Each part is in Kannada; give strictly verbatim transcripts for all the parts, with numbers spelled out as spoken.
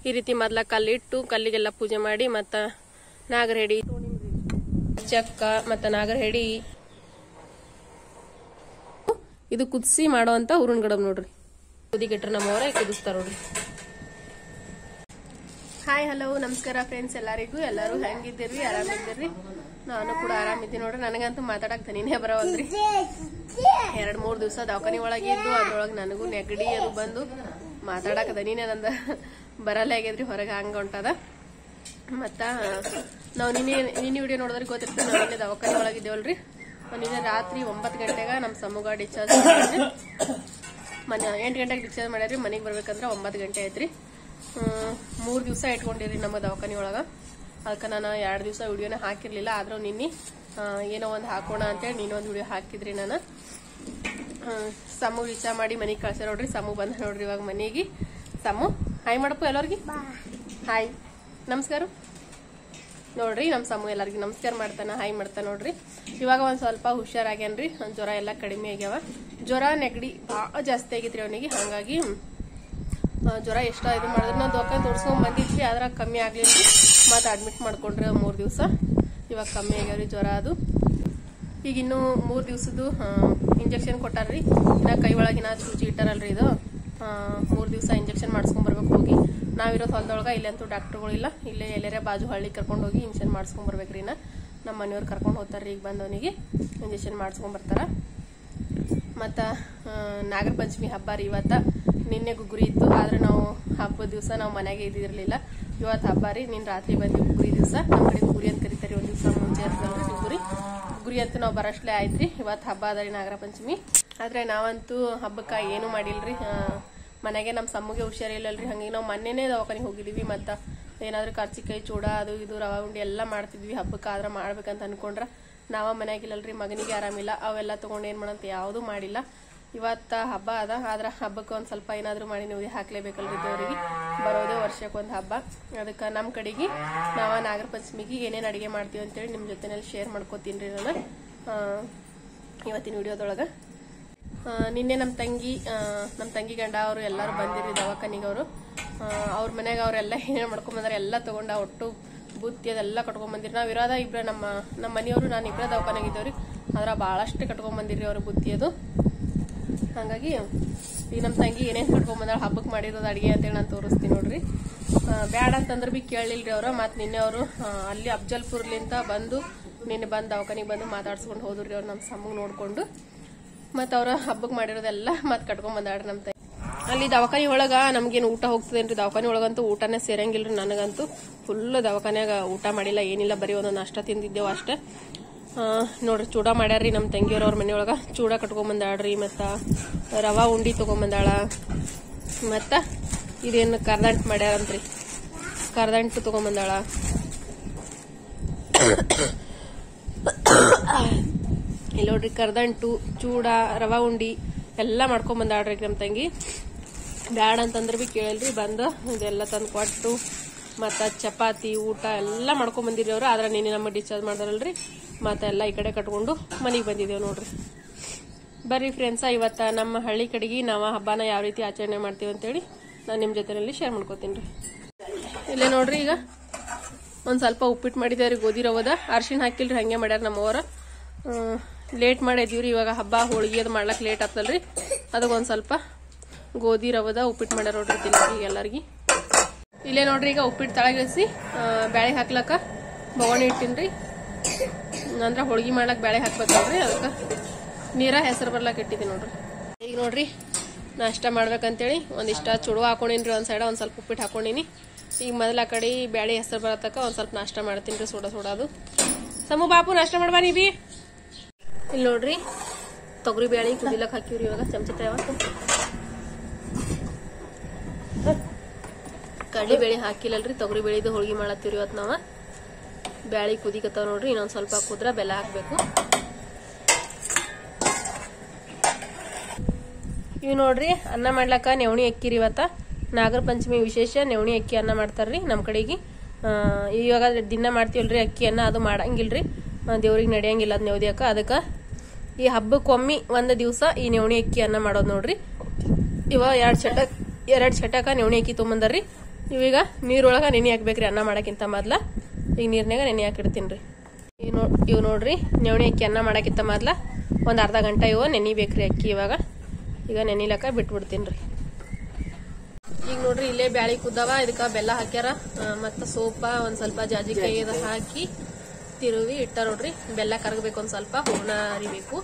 ಈ ರೀತಿ ಮೊದ್ಲ ಕಲ್ಲಿಟ್ಟು ಕಲ್ಲಿಗೆಲ್ಲ ಪೂಜೆ ಮಾಡಿ ಮತ್ತ ನಾಗರಹೆಡಿ ಚಕ್ಕ ಮತ್ತ ನಾಗರಹೆಡಿ ಇದು ಕುದಿಸಿ ಮಾಡೋಂತ ಹೂರ್ಣ ಗಡಬ್ ನೋಡ್ರಿ. ಕುದಿಗೆಟ್ರ ನಮ್ಮವರ ಕುದಿಸ್ತಾರ ನೋಡ್ರಿ. ಹಾಯ್ ಹಲೋ ನಮಸ್ಕಾರ ಫ್ರೆಂಡ್ಸ್, ಎಲ್ಲರಿಗೂ ಎಲ್ಲರೂ ಹೆಂಗಿದ್ದೀರಿ? ಆರಾಮಿದ್ದೀರಿ? ನಾನು ಕೂಡ ಆರಾಮಿದ್ದೀನಿ ನೋಡ್ರಿ. ನನಗಂತೂ ಮಾತಾಡಕ್ ನೀನೇ ಬರವಲ್ರಿ. ಎರಡ್ ಮೂರ್ ದಿವಸ ದವಾಖಾನಿ ಒಳಗೆ ಇದ್ದು ಅದ್ರೊಳಗೆ ನನಗೂ ನೆಗಡಿ ಅದು ಬಂದು ಮಾತಾಡಕ್ ನೀನೇ ನಂದ ಬರಲ್ಲ ಆಗಿದ್ರಿ ಹೊರಗೆ ಹಂಗ ಹೊಂಟದ. ಮತ್ತ ನಾವು ನಿನ್ನೆ ನಿನ್ನೆ ವಿಡಿಯೋ ನೋಡಿದ್ರೆ ಗೊತ್ತಿರ್ತದೆ. ನಾವು ನಿನ್ನೆ ದವಾಖಾನಿ ಒಳಗಿದ್ದೇವಲ್ರಿ. ನಿನ್ನೆ ರಾತ್ರಿ ಒಂಬತ್ತು ಗಂಟೆಗ ನಮ್ಮ ಸಮೂಹ ಡಿಸ್ಚಾರ್ಜ್ ಮಾಡಿದ್ರಿ. ಮನೆ ಎಂಟು ಗಂಟೆಗೆ ಡಿಸ್ಚಾರ್ಜ್ ಮಾಡ್ಯಾರಿ. ಮನೆಗೆ ಬರ್ಬೇಕಂದ್ರೆ ಒಂಬತ್ತು ಗಂಟೆ ಐತ್ರಿ. ಮೂರ್ ದಿವಸ ಇಟ್ಕೊಂಡಿರಿ ನಮ್ಮ ದವಾಖಾನಿ ಒಳಗ. ಅದಕ್ಕೆ ನಾನು ಎರಡು ದಿವಸ ವಿಡಿಯೋನ ಹಾಕಿರ್ಲಿಲ್ಲ. ಆದ್ರೂ ನಿನ್ನೆ ಏನೋ ಒಂದು ಹಾಕೋಣ ಅಂತೇಳಿ ನೀನೊಂದು ವಿಡಿಯೋ ಹಾಕಿದ್ರಿ. ನಾನು ಸಮೂ ವಿಚಾರ ಮಾಡಿ ಮನೆಗೆ ಕಳ್ಸ ನೋಡ್ರಿ. ಸಮೂ ಬಂದ ನೋಡ್ರಿ ಇವಾಗ ಮನೆಗೆ. ಸಮೂ ಹಾಯ್ ಮಾಡಪ್ಪ ಎಲ್ಲರಿಗೂ. ಹಾಯ್ ನಮಸ್ಕಾರ ನೋಡ್ರಿ. ನಮ್ಮ ಸಮೂ ಎಲ್ಲರಿಗೂ ನಮಸ್ಕಾರ ಮಾಡ್ತಾನ, ಹಾಯ್ ಮಾಡ್ತಾನ ನೋಡ್ರಿ. ಇವಾಗ ಒಂದ್ ಸ್ವಲ್ಪ ಹುಷಾರಾಗ್ಯಾನ್ರಿ. ಜ್ವರ ಎಲ್ಲ ಕಡಿಮೆ ಆಗ್ಯಾವ. ಜ್ವರ ನೆಗಡಿ ಭಾಳ ಜಾಸ್ತಿ ಆಗಿತ್ರಿ ಅವನಿಗೆ. ಹಂಗಾಗಿ ಜ್ವರ ಎಷ್ಟ ಇದು ಮಾಡಿದ್ರು ನಾವು ದವಾಖಾನೆ ತೋರ್ಸ್ಕೊಂಡ್ ಬಂದಿದ್ವಿ. ಅದ್ರ ಕಮ್ಮಿ ಆಗ್ಲಿಲ್ರಿ. ಮತ್ತೆ ಅಡ್ಮಿಟ್ ಮಾಡ್ಕೊಂಡ್ರಿ ಮೂರ್ ದಿವಸ. ಇವಾಗ ಕಮ್ಮಿ ಆಗ್ಯಾವ್ರಿ ಜ್ವರ ಅದು. ಈಗ ಇನ್ನು ಮೂರ್ ದಿವ್ಸದ್ದು ಇಂಜೆಕ್ಷನ್ ಕೊಟ್ಟಾರ್ರಿ. ಇನ್ನ ಕೈ ಒಳಗಿನ ಚೂಚಿ ಇಟ್ಟಾರಲ್ರಿ. ಇದು ಮೂರ್ ದಿವಸ ಇಂಜೆಕ್ಷನ್ ಮಾಡಿಸ್ಕೊಂಡ್ ಬರ್ಬೇಕು ಹೋಗಿ. ನಾವಿರೋದು ಹೊಲದೊಳಗ ಇಲ್ಲಂತೂ ಡಾಕ್ಟರ್ಗಳಿಲ್ಲ. ಇಲ್ಲೇ ಎಲ್ಲರೇ ಬಾಜು ಹಳ್ಳಿ ಕರ್ಕೊಂಡು ಹೋಗಿ ಇಂಜೆಕ್ಷನ್ ಮಾಡಿಸ್ಕೊಂಡ್ ಬರ್ಬೇಕ್ರಿ. ನಾ ನಮ್ಮ ಮನೆಯವ್ರು ಕರ್ಕೊಂಡು ಹೋಗ್ತಾರ್ರಿ. ಈಗ ಬಂದವನಿಗೆ ಇಂಜೆಕ್ಷನ್ ಮಾಡಿಸ್ಕೊಂಡ್ ಬರ್ತಾರ. ಮತ್ತ ನಾಗರ ಪಂಚಮಿ ಹಬ್ಬ ರೀ ಇವತ್ತ. ನಿನ್ನೆ ಗುಗ್ಗುರಿ ಇತ್ತು. ಆದ್ರೆ ನಾವು ಹಬ್ಬದ ದಿವಸ ನಾವು ಮನೆಗೆ ಇದ್ದಿರ್ಲಿಲ್ಲ. ಇವತ್ತು ಹಬ್ಬ ರೀ. ನಿನ್ ರಾತ್ರಿ ಬಂದಿ ಗುಗ್ಗುರಿ ದಿವಸ. ನಮ್ಮ ಕಡೆ ಗುಗ್ಗುರಿ ಅಂತ ಕರೀತಾರಿ. ಒಂದ್ ದಿವಸ ಮುಂಚೆ ಇರ್ತಲ್ರಿ ಗುಗ್ಗುರಿ. ಗುಗ್ಗುರಿ ಅಂತ ನಾವು ಬರಷ್ಟೇ ಆಯ್ತ್ರಿ. ಇವತ್ತು ಹಬ್ಬ ಅದರಿ ನಾಗರ ಪಂಚಮಿ. ಆದ್ರೆ ನಾವಂತೂ ಹಬ್ಬಕ್ಕ ಏನು ಮಾಡಿಲ್ರಿ. ಮನೆಗೆ ನಮ್ಮ ಸಮ್ಮಗೆ ಹುಷಾರಿಲ್ಲಲ್ರಿ. ಹಂಗಾಗಿ ನಾವು ಮೊನ್ನೆನೇ ದವಾಖಾನಿಗೆ ಹೋಗಿದೀವಿ. ಮತ್ತ ಏನಾದ್ರು ಕರ್ಚಿಕಾಯಿ ಚೂಡ ಅದು ಇದು ರವಾ ಉಂಡಿ ಎಲ್ಲಾ ಮಾಡ್ತಿದ್ವಿ. ಹಬ್ಬಕ್ಕ ಆದ್ರ ಮಾಡ್ಬೇಕಂತ ಅನ್ಕೊಂಡ್ರ ನಾವ ಮನ್ಯಾಗಿಲ್ಲಲ್ರಿ. ಮಗನಿಗೆ ಆರಾಮಿಲ್ಲ. ಅವೆಲ್ಲ ತಗೊಂಡ್ ಏನ್ ಮಾಡಂತ ಯಾವ್ದು ಮಾಡಿಲ್ಲ. ಇವತ್ತ ಹಬ್ಬ ಅದ. ಆದ್ರ ಹಬ್ಬಕ್ಕೆ ಒಂದ್ ಸ್ವಲ್ಪ ಏನಾದ್ರು ಮಾಡಿ ನೀವು ಹಾಕ್ಲೇಬೇಕಲ್ರಿ ದೇವ್ರಿಗೆ. ಬರೋದೇ ವರ್ಷಕ್ಕೊಂದ್ ಹಬ್ಬ. ಅದಕ್ಕ ನಮ್ ಕಡೆಗೆ ನಾವ ನಾಗರ ಪಂಚಮಿಗೆ ಏನೇನ್ ಅಡಿಗೆ ಮಾಡ್ತೀವಿ ಅಂತೇಳಿ ನಿಮ್ ಜೊತೆನಲ್ಲಿ ಶೇರ್ ಮಾಡ್ಕೋತೀನ್ರಿ ನಾನು ಇವತ್ತಿನ ವಿಡಿಯೋದೊಳಗ. ನಿನ್ನೆ ನಮ್ ತಂಗಿ ನಮ್ ತಂಗಿ ಗಂಡ ಅವರು ಎಲ್ಲಾರು ಬಂದಿರಿ ದವಾಖಾನಿಗೆ. ಅವರು ಅವ್ರ ಮನ್ಯಾಗ ಅವ್ರೆಲ್ಲ ಏನೇನ್ ಮಾಡ್ಕೊಂಡ್ ಬಂದಾರ ಎಲ್ಲ ತಗೊಂಡ ಒಟ್ಟು ಬುತ್ತಿ ಅದೆಲ್ಲ ಕಟ್ಕೊಂಡ್ ಬಂದಿರಿ. ನಾವ್ ಇರೋದ ಇಬ್ರ ನಮ್ಮ ನಮ್ಮ ಮನೆಯವರು ನಾನು ಇಬ್ರ ದವಾಖಾನಾಗಿದ್ದೇವ್ರಿ. ಅದ್ರ ಬಹಳಷ್ಟು ಕಟ್ಕೊಂಡ್ ಬಂದಿರಿ ಅವ್ರ ಬುತ್ತಿ ಅದು. ಹಂಗಾಗಿ ಈಗ ನಮ್ ತಂಗಿ ಏನೇನ್ ಕಟ್ಕೊಂಡ್ ಬಂದಾಳ ಹಬ್ಬಕ್ ಮಾಡಿರೋದು ಅಡಿಗೆ ಅಂತೇಳಿ ನಾನು ತೋರಿಸ್ತೀನಿ ನೋಡ್ರಿ. ಬ್ಯಾಡ ಅಂತಂದ್ರ ಬಿ ಕೇಳಿಲ್ರಿ ಅವ್ರ. ಮತ್ ನಿನ್ನೆ ಅವರು ಅಲ್ಲಿ ಅಫ್ಜಲ್ಪುರ್ಲಿಂತ ಬಂದು ನಿನ್ನೆ ಬಂದ್ ದವಾಖಾನಿಗೆ ಬಂದು ಮಾತಾಡ್ಸ್ಕೊಂಡ್ ಹೋದ್ರಿ ಅವ್ರು ನಮ್ ಸಮ್ಮಗ್ ನೋಡ್ಕೊಂಡು. ಮತ್ ಅವ್ರ ಹಬ್ಬಕ್ ಮಾಡಿರೋದೆಲ್ಲ ಮತ್ ಕಟ್ಕೊಂಡ್ ಬಂದಾಳ್ರಿ ನಮ್ ತಂಗಿ. ಅಲ್ಲಿ ದವಾಖಾನಿ ಒಳಗ ನಮ್ಗೇನ್ ಊಟ ಹೋಗ್ತದೇನ್ರಿ. ದವಾಖಾನಿ ಒಳಗಂತೂ ಊಟನೇ ಸೇರಂಗಿಲ್ರಿ. ನನಗಂತೂ ಫುಲ್ ದವಾಖಾನ್ಯಾಗ ಊಟ ಮಾಡಿಲ್ಲ ಏನಿಲ್ಲ. ಬರೀ ಒಂದೊಂದು ನಾಷ್ಟ ತಿಂದಿದ್ದೇವ ಅಷ್ಟೇ. ನೋಡ್ರಿ ಚೂಡ ಮಾಡ್ಯಾರ್ರಿ ನಮ್ ತಂಗಿಯವ್ರ ಅವ್ರ ಮನೆಯೊಳಗ. ಚೂಡ ಕಟ್ಕೊಂಡ್ ಬಂದಾಳ್ರಿ. ಮತ್ತ ರವಾ ಉಂಡಿ ತಗೊಂಬಂದಾಳ. ಮತ್ತ ಇದೇನು ಕರ್ದಂಟ್ ಮಾಡ್ಯಾರಂತ್ರಿ. ಕರ್ದಂಟು ತಗೊಂಬಂದಾಳ. ಇಲ್ಲಿ ನೋಡ್ರಿ ಕರ್ದಂಟು ಚೂಡ ರವಾ ಉಂಡಿ ಎಲ್ಲಾ ಮಾಡ್ಕೊಂಡ್ ಬಂದಾಳ್ರಿ ನಮ್ ತಂಗಿ. ಬ್ಯಾಡ ಅಂತಂದ್ರ ಬಿ ಕೇಳಲ್ರಿ. ಬಂದ ಇದೆಲ್ಲ ತಂದು ಕೊಟ್ಟು ಮತ್ತ ಚಪಾತಿ ಊಟ ಎಲ್ಲಾ ಮಾಡ್ಕೊಂಡ್ ಬಂದಿರಿ ಅವ್ರು. ಆದ್ರ ನೀನೆ ನಮ್ಮ ಡಿಸ್ಚಾರ್ಜ್ ಮಾಡ್ದಾರಲ್ರಿ. ಮತ್ತ ಎಲ್ಲಾ ಈ ಕಡೆ ಕಟ್ಕೊಂಡು ಮನಿಗ್ ಬಂದಿದ್ದೇವ್ ನೋಡ್ರಿ. ಬರ್ರಿ ಫ್ರೆಂಡ್ಸ, ಇವತ್ತ ನಮ್ಮ ಹಳ್ಳಿ ಕಡೆಗೆ ನಾವ ಹಬ್ಬನ ಯಾವ ರೀತಿ ಆಚರಣೆ ಮಾಡ್ತೀವಿ ಅಂತೇಳಿ ನಾನ್ ನಿಮ್ ಜೊತೆನಲ್ಲಿ ಶೇರ್ ಮಾಡ್ಕೋತೀನಿ. ಇಲ್ಲೇ ನೋಡ್ರಿ ಈಗ ಒಂದ್ ಸ್ವಲ್ಪ ಉಪ್ಪಿಟ್ಟು ಮಾಡಿದೇವ್ರಿ. ಗೋಧಿ ರವದ ಅರ್ಶಿಣ ಹಾಕಿಲ್ರಿ. ಹಂಗೆ ಮಾಡ್ಯಾರ ನಮ್ಮವ್ರ. ಲೇಟ್ ಮಾಡಿದೀವ್ರಿ. ಇವಾಗ ಹಬ್ಬ ಹೋಳಿಗೆ ಅದು ಮಾಡ್ಲಕ್ ಲೇಟ್ ಆಗ್ತಲ್ರಿ. ಅದಕ್ಕೆ ಒಂದ್ ಸ್ವಲ್ಪ ಗೋಧಿ ರವದ ಉಪ್ಪಿಟ್ಟು ಮಾಡ್ಯಾರ ನೋಡ್ರಿ ತಿನ್ನಕ್ಕೆ ಎಲ್ಲಾರ್ಗಿ. ಇಲ್ಲೇ ನೋಡ್ರಿ ಈಗ ಉಪ್ಪಿಟ್ಟು ತಳಗಿಳಿಸಿ ಬ್ಯಾಳೆ ಹಾಕ್ಲಕ್ಕ ಬೊಗಣಿ ಇಟ್ಟಿನ್ರಿ. ಅಂದ್ರ ಹೋಳಿಗೆ ಮಾಡ್ಲಕ್ ಬ್ಯಾಳೆ ಹಾಕ್ಬೇಕಲ್ರಿ. ಅದಕ್ಕ ನೀರ ಹೆಸರು ಬರ್ಲಾಕ್ ಇಟ್ಟಿದ್ದೀನಿ ನೋಡ್ರಿ. ಈಗ ನೋಡ್ರಿ ನಾಷ್ಟ ಮಾಡ್ಬೇಕಂತೇಳಿ ಒಂದಿಷ್ಟ ಚುಡುವ ಹಾಕೊಂಡಿನ್ರಿ. ಒಂದ್ ಸೈಡ ಒಂದ್ ಸ್ವಲ್ಪ ಉಪ್ಪಿಟ್ಟು ಹಾಕೊಂಡಿನಿ. ಈಗ ಮೊದಲ ಆ ಕಡೆ ಬ್ಯಾಳೆ ಹೆಸರು ಬರತಕ್ಕ ಒಂದ್ ಸ್ವಲ್ಪ ನಾಷ್ಟ ಮಾಡ್ತೀನಿ ಸೋಡಾ ಸೋಡಾದು. ಸಮೂ ಬಾಪು ನಾಷ್ಟ ಮಾಡ್ಬಾ ನೀ ಬಿ. ಇಲ್ಲಿ ನೋಡ್ರಿ ತೊಗರಿ ಬ್ಯಾಳಿ ಕುದಿಲಕ್ ಹಾಕಿವ್ರಿ. ಇವಾಗ ಚಮಚ ಕಡ್ಲಿ ಬೇಳೆ ಹಾಕಿಲ್ಲಲ್ರಿ. ತೊಗರಿ ಬೇಳಿದು ಹೋಳಿಗೆ ಮಾಡತ್ತೀವ್ರಿ ಇವತ್ತು ನಾವ. ಬ್ಯಾಳಿ ಕುದಿಕತ್ತಾವ ನೋಡ್ರಿ. ಇನ್ನೊಂದ್ ಸ್ವಲ್ಪ ಕುದ್ರ ಬೆಲ್ಲ ಹಾಕ್ಬೇಕು. ಇವ್ ನೋಡ್ರಿ ಅನ್ನ ಮಾಡ್ಲಕ್ಕ ನೆವಣಿ ಅಕ್ಕಿರಿ. ಇವತ್ತ ನಾಗರ ಪಂಚಮಿ ವಿಶೇಷ ನೆವಣಿ ಅಕ್ಕಿ ಅನ್ನ ಮಾಡ್ತಾರ್ರಿ ನಮ್ ಕಡೆಗೆ. ಇವಾಗ ದಿನ ಮಾಡ್ತೀವಲ್ರಿ ಅಕ್ಕಿ ಅನ್ನ. ಅದು ಮಾಡಂಗಿಲ್ರಿ, ದೇವ್ರಿಗೆ ನಡೆಯಂಗಿಲ್ಲ ಅದ್ ನೆವದಿಯಕ್ಕ. ಅದಕ್ಕ ಈ ಹಬ್ಬಕ್ಕೊಮ್ಮಿ ಒಂದ್ ದಿವಸ ಈ ನೆವಣಿ ಅಕ್ಕಿ ಅನ್ನ ಮಾಡೋದ್ ನೋಡ್ರಿ. ಇವ ಎರಡ್ ಚಟಕ್ ಎರಡ್ ಚಟಕ ನೆವಣಿ ಅಕ್ಕಿ ತೊಗೊಂಬಂದಾರ್ರಿ. ಇವೀಗ ನೀರೊಳಗೆ ನೆನೆ ಹಾಕ್ಬೇಕ್ರಿ ಅನ್ನ ಮಾಡೋಕ್ಕಿಂತ ಮೊದ್ಲ. ಈಗ ನೀರ್ನಾಗ ನೆನೆ ಹಾಕಿಡ್ತೀನಿ ರೀ. ಈಗ ನೋ ಇವು ನೋಡ್ರಿ ನವಣಿ ಅಕ್ಕಿ ಅನ್ನ ಮಾಡೋಕ್ಕಿಂತ ಮೊದ್ಲ ಒಂದು ಅರ್ಧ ಗಂಟೆ ಇವು ನೆನಿಬೇಕ್ರಿ ಅಕ್ಕಿ. ಇವಾಗ ಈಗ ನೆನಿಲಕ್ಕ ಬಿಟ್ಬಿಡ್ತೀನಿ ರೀ. ಈಗ ನೋಡ್ರಿ ಇಲ್ಲೇ ಬ್ಯಾಳಿ ಕುದ್ದಾವ, ಇದಕ್ಕೆ ಬೆಲ್ಲ ಹಾಕ್ಯಾರ ಮತ್ತು ಸೋಪ ಒಂದು ಸ್ವಲ್ಪ ಜಾಜಿಕಾಯಿ ಅದು ಹಾಕಿ ತಿರುವಿ ಇಟ್ಟ ನೋಡ್ರಿ. ಬೆಲ್ಲ ಕರಗಬೇಕು, ಒಂದು ಸ್ವಲ್ಪ ಹೂರ್ಣ ಅರಿಬೇಕು.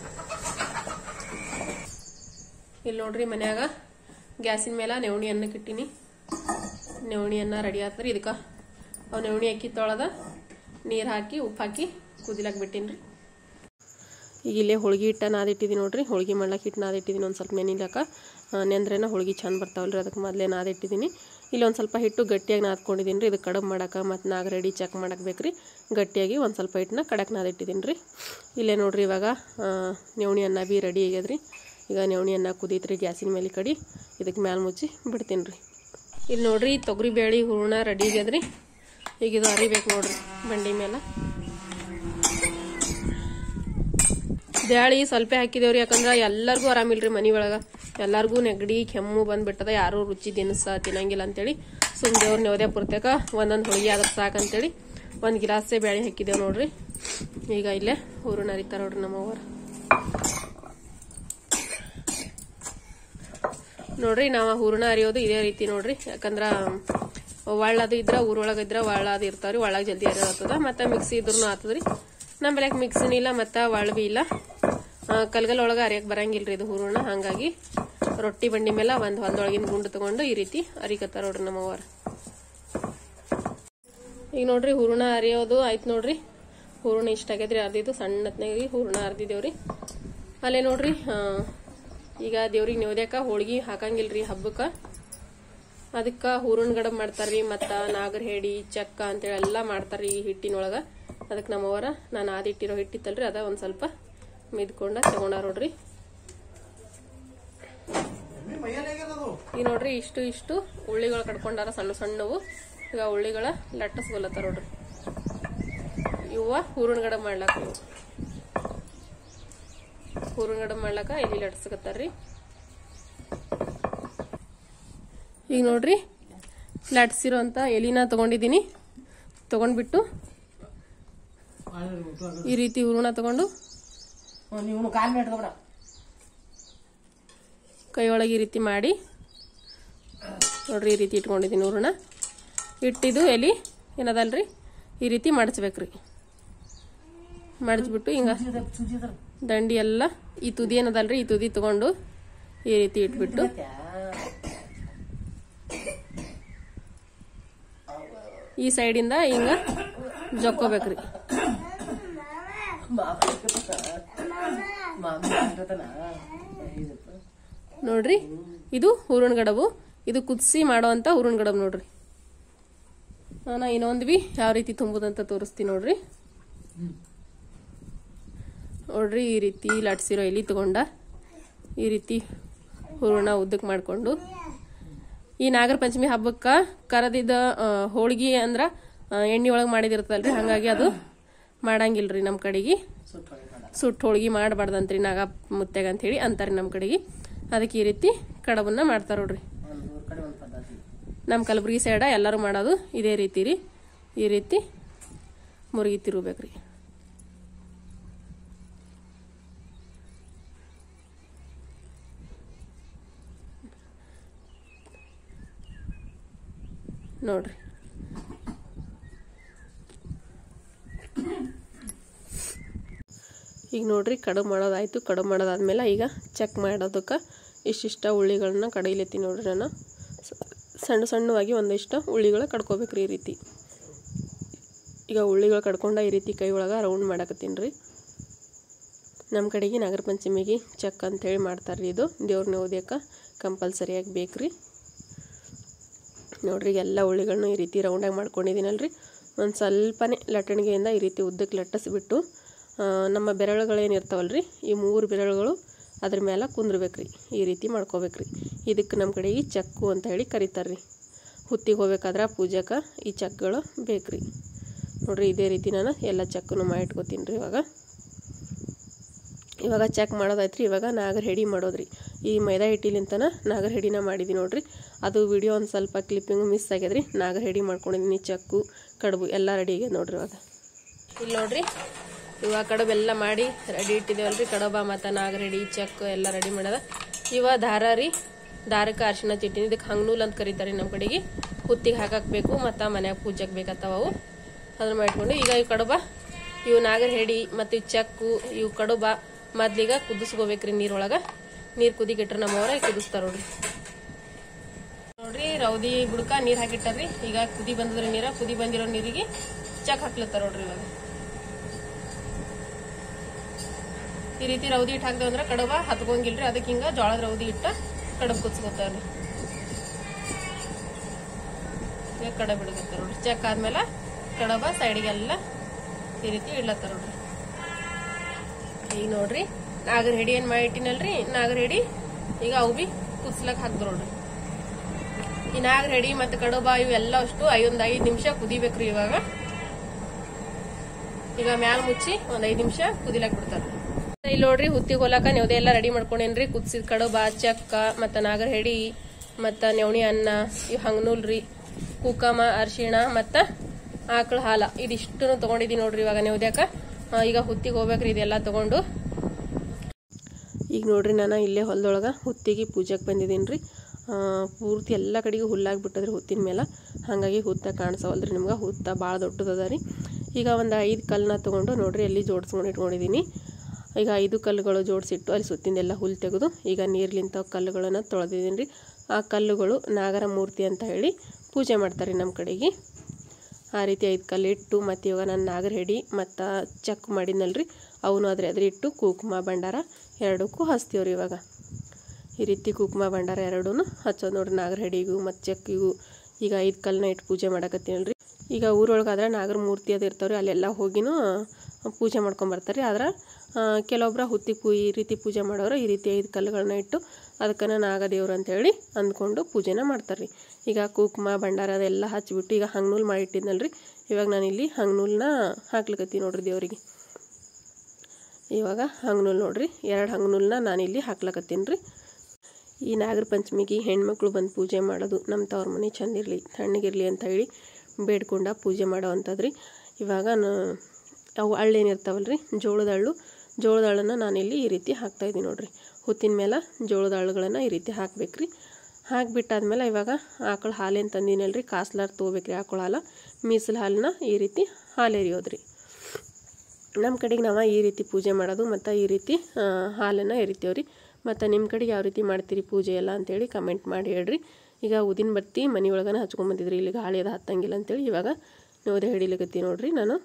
ಇಲ್ಲಿ ನೋಡ್ರಿ ಮನ್ಯಾಗ ಗ್ಯಾಸಿನ ಮೇಲೆ ನವಣಿ ಅನ್ನಕ್ಕೆ ಇಟ್ಟಿನಿ. ನವಣಿ ಅನ್ನ ರೆಡಿ ಆಗ್ತರಿ. ಇದಕ್ಕೆ ಅವು ನವಣಿ ಅಕ್ಕಿ ತೊಳೆದ ನೀರು ಹಾಕಿ ಉಪ್ಪು ಹಾಕಿ ಕುದಿಲಕ್ಕೆ ಬಿಟ್ಟಿನಿ. ಈಗ ಇಲ್ಲೇ ಹೋಳ್ಗೆ ಹಿಟ್ಟು ನಾದಿಟ್ಟಿದ್ದೀನಿ ನೋಡ್ರಿ. ಹೋಳ್ಗೆ ಮಾಡ್ಲಕ್ಕೆ ಹಿಟ್ಟು ನಾದಿಟ್ಟಿದ್ದೀನಿ ಒಂದು ಸ್ವಲ್ಪ ನೆನಿಲಕ್ಕ. ನೆಂದ್ರೇನ ಹೋಳ್ಗೆ ಚಂದ ಬರ್ತಾವಲ್ರಿ, ಅದಕ್ಕೆ ಮೊದಲೇ ನಾದಿಟ್ಟಿದ್ದೀನಿ. ಇಲ್ಲಿ ಒಂದು ಸ್ವಲ್ಪ ಹಿಟ್ಟು ಗಟ್ಟಿಯಾಗಿ ನಾದ್ಕೊಂಡಿದ್ದೀನಿ ರೀ. ಇದು ಕಡುಬು ಮಾಡೋಕೆ ಮತ್ತು ನಾಗ ರೆಡಿ ಚೆಕ್ ಮಾಡಕ್ಕೆ ಬೇಕ್ರಿ. ಗಟ್ಟಿಯಾಗಿ ಒಂದು ಸ್ವಲ್ಪ ಹಿಟ್ಟನ್ನ ಕಡಕ್ಕೆ ನಾದಿಟ್ಟಿದ್ದೀನಿ ರೀ. ಇಲ್ಲೇ ನೋಡ್ರಿ ಇವಾಗ ನವಣಿ ಅನ್ನ ಬಿ ರೆಡಿ ಆಗ್ಯದ್ರಿ. ಈಗ ನವಣಿ ಅನ್ನ ಕುದೀತ್ರಿ ಗ್ಯಾಸಿನ ಮೇಲೆ ಕಡಿ. ಇದಕ್ಕೆ ಮ್ಯಾಲೆ ಮುಚ್ಚಿ ಬಿಡ್ತೀನಿ ರೀ. ಇಲ್ಲಿ ನೋಡ್ರಿ ತೊಗರಿ ಬೇಳೆ ಹೂರ್ಣ ರೆಡಿ ಆಗ್ಯದ್ರಿ. ಈಗ ಇದು ಅರಿಬೇಕು ನೋಡ್ರಿ ಬಂಡಿ ಮೇಲೆ. ಬ್ಯಾಳಿ ಸ್ವಲ್ಪ ಹಾಕಿದೇವ್ರಿ, ಯಾಕಂದ್ರೆ ಎಲ್ಲರಿಗೂ ಆರಾಮಿಲ್ರಿ ಮನೆ ಒಳಗೆ. ಎಲ್ಲರಿಗೂ ನೆಗಡಿ ಕೆಮ್ಮು ಬಂದ್ಬಿಟ್ಟದ. ಯಾರು ರುಚಿ ದಿನಸ ತಿನ್ನಂಗಿಲ್ಲ ಅಂತೇಳಿ ಸುಮ್ ದೇವ್ರ ನೆವದೇ ಪುರ್ತಕ ಒಂದೊಂದು ಹೋಳಿಗೆ ಆದ್ರೆ ಸಾಕಂತೇಳಿ ಒಂದು ಗಿಲಾಸೆ ಬ್ಯಾಳಿ ಹಾಕಿದೇವ್ ನೋಡ್ರಿ. ಈಗ ಇಲ್ಲೇ ಹೂರ್ಣ ಅರಿತಾರ ನೋಡ್ರಿ ನಮ್ಮವ್ರು. ನೋಡ್ರಿ ನಾವು ಹೂರ್ಣ ಅರಿಯೋದು ಇದೇ ರೀತಿ ನೋಡ್ರಿ. ಯಾಕಂದ್ರ ಒಳ್ಳದು ಇದ್ರ ಊರೊಳಗಿದ್ರ ಒಳ್ಳದು ಇರ್ತಾವ್ರಿ, ಒಳಗೆ ಜಲ್ದಿ ಅರಿಯೋತದ. ಮತ್ತೆ ಮಿಕ್ಸಿ ಇದ್ರೂ ಆತದ್ರಿ. ನಮ್ಮ ಬೆಲೆಗೆ ಮಿಕ್ಸಿನೂ ಇಲ್ಲ ಮತ್ತು ಒಳ ಬಿ ಇಲ್ಲ. ಕಲ್ಗಲ್ ಒಳಗೆ ಅರಿಯಕ್ಕೆ ಬರಂಗಿಲ್ರಿ ಇದು ಹೂರ್ಣ. ಹಾಗಾಗಿ ರೊಟ್ಟಿ ಬಂಡಿ ಮೇಲೆ ಒಂದು ಹೊಲದೊಳಗಿನ ಗುಂಡು ತಗೊಂಡು ಈ ರೀತಿ ಅರಿಕತ್ತಾರ ನೋಡ್ರಿ ನಮ್ಮವ್ರು. ಈಗ ನೋಡ್ರಿ ಹೂರ್ಣ ಅರಿಯೋದು ಆಯ್ತು ನೋಡ್ರಿ. ಹೂರ್ಣ ಇಷ್ಟ ಆಗೈತ್ರಿ ಅರ್ದಿದ್ದು ಸಣ್ಣತ್ನಾಗಿ ಹೂರ್ಣ ಅರ್ದಿದ್ದೇವ್ರಿ. ಅಲ್ಲೇ ನೋಡ್ರಿ ಈಗ ದೇವ್ರಿಗೆ ನೈವೇದ್ಯಕ್ಕೆ ಹೋಳ್ಗಿ ಹಾಕಂಗಿಲ್ರಿ ಹಬ್ಬಕ್ಕೆ. ಅದಕ್ಕೆ ಹೂರ್ಣ ಗಡಬ್ ಮಾಡ್ತಾರ್ರಿ ಮತ್ತು ನಾಗರ ಹೇಡಿ ಚಕ್ಕ ಅಂತೇಳಿ ಎಲ್ಲ ಮಾಡ್ತಾರ್ರಿ ಈ ಹಿಟ್ಟಿನೊಳಗೆ. ಅದಕ್ಕೆ ನಮ್ಮವರ ನಾನು ಆದಿಟ್ಟಿರೋ ಹಿಟ್ಟಿತ್ತಲ್ರಿ ಅದ ಒಂದು ಸ್ವಲ್ಪ ಮಿದ್ಕೊಂಡ ತಗೊಂಡಾರ ನೋಡ್ರಿ. ಈಗ ನೋಡ್ರಿ ಇಷ್ಟು ಇಷ್ಟು ಉಳ್ಳಿಗಳು ಕಡ್ಕೊಂಡಾರ ಸಣ್ಣ ಸಣ್ಣವು. ಈಗ ಉಳ್ಳಿಗಳ ಲಟ್ಟಸ್ಕೊಲತ್ತಾರ ನೋಡ್ರಿ. ಇವ ಹೂರ್ಣ ಗಡಬ್ ಮಾಡ್ಲಾಕ ಇವು ಹೂರ್ಣ ಗಡಬ್ ಮಾಡ್ಲಾಕ ಎಲ್ಲಿ ಲಟ್ಸ್ಕತ್ತಾರ್ರಿ. ಈಗ ನೋಡ್ರಿ ಲಟ್ಸಿರೋ ಅಂತ ಎಲಿನ ತಗೊಂಡಿದ್ದೀನಿ. ತಗೊಂಡ್ಬಿಟ್ಟು ಈ ರೀತಿ ಹೂರ್ಣ ತಗೊಂಡು ಕೈ ಒಳಗೆ ಈ ರೀತಿ ಮಾಡಿ ನೋಡ್ರಿ ಈ ರೀತಿ ಇಟ್ಕೊಂಡಿದ್ದೀನಿ ಹೂರ್ಣ. ಇಟ್ಟಿದ್ದು ಎಲಿ ಏನದಲ್ರಿ ಈ ರೀತಿ ಮಡಚ್ಬೇಕ್ರಿ. ಮಡಚ್ಬಿಟ್ಟು ಹಿಂಗ ದಂಡಿ ಎಲ್ಲ ಈ ತುದಿ ಏನದಲ್ರಿ ಈ ತುದಿ ತಗೊಂಡು ಈ ರೀತಿ ಇಟ್ಬಿಟ್ಟು ಈ ಸೈಡಿಂದ ಹಿಂಗ ಜಕ್ಕೋಬೇಕ್ರಿ. ನೋಡ್ರಿ ಇದು ಹೂರ್ಣ ಗಡಬು. ಇದು ಕುದಿಸಿ ಮಾಡೋವಂಥ ಹೂರ್ಣ ಗಡಬು ನೋಡ್ರಿ. ನಾನು ಇನ್ನೊಂದು ಬಿ ಯಾವ ರೀತಿ ತುಂಬುದಂತ ತೋರಿಸ್ತೀನಿ ನೋಡ್ರಿ. ನೋಡ್ರಿ ಈ ರೀತಿ ಲಟ್ಸಿರೋ ಎಲಿ ತಗೊಂಡ ಈ ರೀತಿ ಹೂರ್ಣ ಉದ್ದಕ್ಕೆ ಮಾಡಿಕೊಂಡು ಈ ನಾಗರ ಪಂಚಮಿ ಹಬ್ಬಕ್ಕೆ ಕರದಿದ್ದ ಹೋಳ್ಗಿ ಅಂದ್ರೆ ಎಣ್ಣೆ ಒಳಗೆ ಮಾಡಿದಿರ್ತಲ್ರಿ. ಹಾಗಾಗಿ ಅದು ಮಾಡಂಗಿಲ್ರಿ ನಮ್ಮ ಕಡೆಗೆ. ಸುಟ್ಟು ಹೋಳ್ಗಿ ಮಾಡಬಾರ್ದಂತ್ರಿ ನಾಗ ಮುತ್ತೆಗ ಅಂತ ಹೇಳಿ ಅಂತಾರೆ ನಮ್ಮ ಕಡೆಗೆ. ಅದಕ್ಕೆ ಈ ರೀತಿ ಕಡಬನ್ನ ಮಾಡ್ತಾರ ನೋಡ್ರಿ. ನಮ್ಮ ಕಲಬುರಗಿ ಸೈಡ ಎಲ್ಲರೂ ಮಾಡೋದು ಇದೇ ರೀತಿ ರೀ. ಈ ರೀತಿ ಮುರುಗಿ ತಿರುಗಬೇಕ್ರಿ. ನೋಡ್ರಿ ಈಗ ನೋಡ್ರಿ ಕಡುಬು ಮಾಡೋದಾಯ್ತು. ಕಡುಬು ಮಾಡೋದಾದ್ಮೇಲೆ ಈಗ ಚೆಕ್ ಮಾಡೋದಕ್ಕೆ ಇಷ್ಟಿಷ್ಟ ಉಳ್ಳಿಗಳನ್ನ ಕಡೀಲತ್ತೀನಿ ನೋಡ್ರಿ. ನಾನು ಸಣ್ಣ ಸಣ್ಣವಾಗಿ ಒಂದಿಷ್ಟು ಉಳ್ಳಿಗಳ ಕಡ್ಕೋಬೇಕ್ರಿ ಈ ರೀತಿ. ಈಗ ಉಳ್ಳಿಗಳು ಕಡ್ಕೊಂಡ ಈ ರೀತಿ ಕೈ ಒಳಗೆ ರೌಂಡ್ ಮಾಡಕತ್ತೀನಿ ರೀ. ನಮ್ಮ ಕಡೆಗೆ ನಾಗರ ಪಂಚಮಿಗೆ ಚೆಕ್ ಅಂತೇಳಿ ಮಾಡ್ತಾರ್ರಿ. ಇದು ದೇವ್ರ ನೈವೇದ್ಯಕ್ಕೆ ಕಂಪಲ್ಸರಿಯಾಗಿ ಬೇಕ್ರಿ. ನೋಡ್ರಿ ಎಲ್ಲ ಉಳ್ಳಿಗಳನ್ನೂ ಈ ರೀತಿ ರೌಂಡಾಗಿ ಮಾಡ್ಕೊಂಡಿದ್ದೀನಲ್ರಿ. ಒಂದು ಸ್ವಲ್ಪನೇ ಲಟ್ಟಣಿಗೆಯಿಂದ ಈ ರೀತಿ ಉದ್ದಕ್ಕೆ ಲಟ್ಟಿಸ್ಬಿಟ್ಟು ನಮ್ಮ ಬೆರಳುಗಳೇನು ಇರ್ತಾವಲ್ರಿ ಈ ಮೂರು ಬೆರಳುಗಳು ಅದ್ರ ಮೇಲೆ ಕುಂದ್ರಬೇಕ್ರಿ. ಈ ರೀತಿ ಮಾಡ್ಕೋಬೇಕ್ರಿ. ಇದಕ್ಕೆ ನಮ್ಮ ಕಡೆಗೆ ಚಕ್ಕು ಅಂತ ಹೇಳಿ ಕರೀತಾರ್ರಿ. ಹುತ್ತಿಗೆ ಹೋಗ್ಬೇಕಾದ್ರೆ ಪೂಜೆಗೆ ಈ ಚಕ್ಗಳು ಬೇಕ್ರಿ. ನೋಡ್ರಿ ಇದೇ ರೀತಿ ನಾನು ಎಲ್ಲ ಚಕ್ಕನ್ನು ಮಾಡಿಟ್ಕೋತೀನಿ ರೀ. ಇವಾಗ ಇವಾಗ ಚೆಕ್ ಮಾಡೋದಾಯ್ತು ರೀ. ಇವಾಗ ನಾಗರ ಹೆಡಿ ಮಾಡೋದ್ರಿ. ಈ ಮೈದಾ ಹಿಟ್ಟಿಲಿಂತನ ನಾಗರ ಹೆಡಿನ ಮಾಡಿದ್ದೀನಿ ನೋಡ್ರಿ. ಅದು ವಿಡಿಯೋ ಒಂದು ಸ್ವಲ್ಪ ಕ್ಲಿಪ್ಪಿಂಗು ಮಿಸ್ ಆಗ್ಯದ್ರಿ. ನಾಗರ ಹೆಡಿ ಮಾಡ್ಕೊಂಡಿದ್ದೀನಿ, ಚಕ್ಕು ಕಡುಬು ಎಲ್ಲ ರೆಡಿ ಆಗ್ಯದ ನೋಡ್ರಿ. ಇವಾಗ ಇಲ್ಲಿ ನೋಡ್ರಿ ಇವಾಗ ಕಡುಬು ಎಲ್ಲ ಮಾಡಿ ರೆಡಿ ಇಟ್ಟಿದ್ದೇವಲ್ರಿ. ಕಡುಬ ಮತ್ತು ನಾಗರ ಹೆಡಿ ಚಕ್ಕು ಎಲ್ಲ ರೆಡಿ ಮಾಡ್ಯದ. ಇವ ದಾರ ರೀ, ದಾರಕ್ಕೆ ಅರಿಶಿನ ಚಿಟ್ಟಿನಿ, ಇದಕ್ಕೆ ಹಂಗ್ನೂಲ್ ಅಂತ ಕರೀತಾರೆ ನಮ್ಮ ಕಡೆಗೆ. ಹುತ್ತಿಗೆ ಹಾಕಬೇಕು ಮತ್ತು ಮನ್ಯಾಗ ಪೂಜೆಗೆ ಬೇಕತ್ತವ ಅವು. ಅದನ್ನ ಮಾಡ್ಕೊಂಡು ಈಗ ಈ ಕಡುಬ ಇವು ನಾಗರ ಹೆಡಿ ಮತ್ತು ಚಕ್ಕು ಇವು ಕಡುಬ ಮೊದ್ಲಿಗ ಕುದಿಸ್ಕೋಬೇಕ್ರಿ ನೀರೊಳಗೆ. ನೀರು ಕುದಿಗಿಟ್ರೆ ನಮ್ಮವ್ರ ಕುದಿಸ್ತಾರ ನೋಡ್ರಿ. ನೋಡ್ರಿ ರೌದಿ ಬುಡಕ ನೀರು ಹಾಕಿಟ್ಟಾರ್ರಿ. ಈಗ ಕುದಿ ಬಂದದ್ರಿ ನೀರ. ಕುದಿ ಬಂದಿರೋ ನೀರಿಗೆ ಚಕ್ ಹಾಕ್ಲತ್ತಾರ ನೋಡ್ರಿ. ಇವಾಗ ಈ ರೀತಿ ರೌದಿ ಇಟ್ಟು ಹಾಕ್ದೇವ್ ಅಂದ್ರೆ ಕಡುಬ ಹತ್ಕೊಂಗಿಲ್ರಿ. ಅದಕ್ಕೆ ಹಿಂಗ ಜೋಳದ ರೌದಿ ಇಟ್ಟ ಕಡುಬು ಕುದಿಸ್ಕೊತಾರ್ರಿ. ಈಗ ಕಡುಬು ಬಿಡಗತ್ತಾರ ನೋಡ್ರಿ. ಚಕ್ ಆದ್ಮೇಲೆ ಕಡುಬ ಸೈಡಿಗೆಲ್ಲ ಈ ರೀತಿ ಇಡ್ಲತ್ತಾರ ನೋಡ್ರಿ. ಈಗ ನೋಡ್ರಿ ನಾಗರ ಹೆಡಿ ಏನ್ ಮಾಡಿ ಇಟ್ಟಿನಲ್ರಿ, ನಾಗರ ಹೆಡಿ ಈಗ ಅವು ಬಿ ಕುದಿಸ್ಲಕ್ ಹಾಕ್ದ್ರು ನೋಡ್ರಿ. ಈ ನಾಗರ ಹೆಡಿ ಮತ್ತೆ ಕಡುಬ ಇವೆಲ್ಲ ಅಷ್ಟು ಐದೊಂದ್ ಐದ್ ನಿಮಿಷ ಕುದಿಬೇಕ್ರಿ. ಇವಾಗ ಈಗ ಮ್ಯಾಲ ಮುಚ್ಚಿ ಒಂದ್ ಐದ್ ನಿಮಿಷ ಕುದಿಲಕ್ ಬಿಡ್ತಾರ. ಇಲ್ಲಿ ನೋಡ್ರಿ ಹುತ್ತಿಗೆ ಹೊಲಕ ನೆವದೆ ಎಲ್ಲ ರೆಡಿ ಮಾಡ್ಕೊಂಡೇನ್ರಿ. ಕುದಿಸಿದ ಕಡುಬ, ಚಕ್ಕ ಮತ್ತ ನಾಗರ ಹೆಡಿ ಮತ್ತ ನೆವಣಿ ಅನ್ನ, ಇವ್ ಹಂಗನೂಲ್ರಿ, ಕುಕಮ, ಅರಿಶಿಣ ಮತ್ತ ಆಕಳ ಹಾಲ ಇದಿಷ್ಟು ತಗೊಂಡಿದೀನಿ ನೋಡ್ರಿ. ಇವಾಗ ನೆವದ್ಯಾಕ ಈಗ ಹುತ್ತಿಗೆ ಹೋಗ್ಬೇಕ್ರಿ ಇದೆಲ್ಲ ತಗೊಂಡು. ಈಗ ನೋಡ್ರಿ ನಾನು ಇಲ್ಲೇ ಹೊಲದೊಳಗ ಹುತ್ತಿಗೆ ಪೂಜೆಗೆ ಬಂದಿದ್ದೀನಿ ರೀ. ಪೂರ್ತಿ ಎಲ್ಲ ಕಡೆಗೂ ಹುಲ್ಲಾಗ್ಬಿಟ್ಟದ್ರಿ ಹುತ್ತಿನ ಮೇಲೆ. ಹಾಗಾಗಿ ಹುತ್ತ ಕಾಣಿಸವಲ್ರಿ ನಿಮ್ಗೆ. ಹುತ್ತ ಭಾಳ ದೊಡ್ಡದದ ರೀ. ಈಗ ಒಂದು ಐದು ಕಲ್ಲನ್ನ ತೊಗೊಂಡು ನೋಡ್ರಿ ಎಲ್ಲಿ ಜೋಡಿಸ್ಕೊಂಡು ಇಟ್ಕೊಂಡಿದ್ದೀನಿ. ಈಗ ಐದು ಕಲ್ಲುಗಳು ಜೋಡಿಸಿಟ್ಟು ಅಲ್ಲಿ ಸುತ್ತಿಂದೆಲ್ಲ ಹುಲ್ಲು ತೆಗೆದು ಈಗ ನೀರ್ಲಿಂತ ಕಲ್ಲುಗಳನ್ನು ತೊಳೆದಿದ್ದೀನಿ ರೀ. ಆ ಕಲ್ಲುಗಳು ನಾಗರ ಮೂರ್ತಿ ಅಂತ ಹೇಳಿ ಪೂಜೆ ಮಾಡ್ತಾರೆ ನಮ್ಮ ಕಡೆಗೆ. ಆ ರೀತಿ ಐದು ಕಲ್ಲು ಇಟ್ಟು ಮತ್ತು ಇವಾಗ ನಾನು ನಾಗರ ಹೆಡಿ ಮತ್ತು ಚಕ್ ಮಾಡಿದ್ನಲ್ರಿ ಅವನು ಅದ್ರ ಎದುರು ಇಟ್ಟು ಕುಂಕುಮ ಭಂಡಾರ ಎರಡಕ್ಕೂ ಹಚ್ತೀವ್ರಿ. ಇವಾಗ ಈ ರೀತಿ ಕುಂಕುಮ ಭಂಡಾರ ಎರಡೂ ಹಚ್ಚೋದು ನೋಡ್ರಿ. ನಾಗರ ಹೆಡಿಗೂ ಮತ್ತು ಚಕ್ಕಿಗೂ ಈಗ ಐದು ಕಲ್ಲನ್ನ ಇಟ್ಟು ಪೂಜೆ ಮಾಡಕತ್ತೀನಲ್ರಿ. ಈಗ ಊರೊಳಗಾದ್ರೆ ನಾಗರ ಮೂರ್ತಿ ಅದು ಇರ್ತಾವ್ರಿ, ಅಲ್ಲೆಲ್ಲ ಹೋಗಿನೂ ಪೂಜೆ ಮಾಡ್ಕೊಂಬರ್ತಾರೆ. ಆದ್ರೆ ಕೆಲವೊಬ್ಬರ ಹುತ್ತಿಗೆ ಪೂ ಈ ರೀತಿ ಪೂಜೆ ಮಾಡೋರು ಈ ರೀತಿ ಐದು ಕಲ್ಲುಗಳನ್ನ ಇಟ್ಟು ಅದಕ್ಕನ್ನ ನಾಗದೇವ್ರು ಅಂತೇಳಿ ಅಂದ್ಕೊಂಡು ಪೂಜೆನ ಮಾಡ್ತಾರೆ. ಈಗ ಕುಂಕುಮ ಭಂಡಾರ ಅದೆಲ್ಲ ಹಚ್ಚಿಬಿಟ್ಟು ಈಗ ಹಂಗ್ನೂಲ್ ಮಾಡಿಟ್ಟಿದ್ನಲ್ರಿ. ಇವಾಗ ನಾನಿಲ್ಲಿ ಹಂಗ್ನೂಲ್ನ ಹಾಕ್ಲಿಕತ್ತೀನಿ ನೋಡ್ರಿ ದೇವರಿಗೆ. ಇವಾಗ ಹಂಗ್ನೂಲ್ ನೋಡ್ರಿ, ಎರಡು ಹಂಗ್ನೂಲ್ನ ನಾನಿಲ್ಲಿ ಹಾಕ್ಲಕತ್ತೀನಿ ರೀ. ಈ ನಾಗರ ಪಂಚಮಿಗೆ ಹೆಣ್ಮಕ್ಳು ಬಂದು ಪೂಜೆ ಮಾಡೋದು ನಮ್ಮ ತವ್ರ ಮನೆ ಚಂದಿರಲಿ ತಣ್ಣಗಿರಲಿ ಅಂತ ಹೇಳಿ ಬೇಡ್ಕೊಂಡ ಪೂಜೆ ಮಾಡೋ ಅಂಥದ್ರಿ. ಇವಾಗ ಅವು ಹಳ್ಳೇನಿರ್ತಾವಲ್ರಿ ಜೋಳದ ಹಳ್ಳು, ಜೋಳದ ಹಳ್ಳನ್ನು ನಾನಿಲ್ಲಿ ಈ ರೀತಿ ಹಾಕ್ತಾಯಿದ್ದೀನಿ ನೋಡ್ರಿ. ಹುತ್ತಿನ ಮೇಲೆ ಜೋಳದ ಹಳ್ಳುಗಳನ್ನು ಈ ರೀತಿ ಹಾಕ್ಬೇಕ್ರಿ. ಹಾಕಿಬಿಟ್ಟಾದ್ಮೇಲೆ ಇವಾಗ ಆಕಳ ಹಾಲೇನು ತಂದಿನಲ್ರಿ, ಕಾಸ್ಲಾರ್ ತೊಗೋಬೇಕ್ರಿ ಆಕಳ ಹಾಲು. ಮೀಸಲು ಹಾಲನ್ನ ಈ ರೀತಿ ಹಾಲು ಎರಿಯೋದ್ರಿ. ನಮ್ಮ ಕಡೆಗೆ ನಾವು ಈ ರೀತಿ ಪೂಜೆ ಮಾಡೋದು ಮತ್ತು ಈ ರೀತಿ ಹಾಲನ್ನು ಎರಿತೇವ್ರಿ. ಮತ್ತು ನಿಮ್ಮ ಕಡೆಗೆ ಯಾವ ರೀತಿ ಮಾಡ್ತೀರಿ ಪೂಜೆ ಎಲ್ಲ ಅಂತೇಳಿ ಕಮೆಂಟ್ ಮಾಡಿ ಹೇಳ್ರಿ. ಈಗ ಉದಿನ ಬತ್ತಿ ಮನೆ ಒಳಗನ ಹಚ್ಕೊಂಬಂದಿದ್ರಿ. ಇಲ್ಲಿಗೆ ಹಾಳೆ ಅದು ಹತ್ತಂಗಿಲ್ಲ ಅಂತೇಳಿ ಇವಾಗ ನೆವದೆ ಹಿಡಿಲಿಕತ್ತಿ ನೋಡ್ರಿ ನಾನು.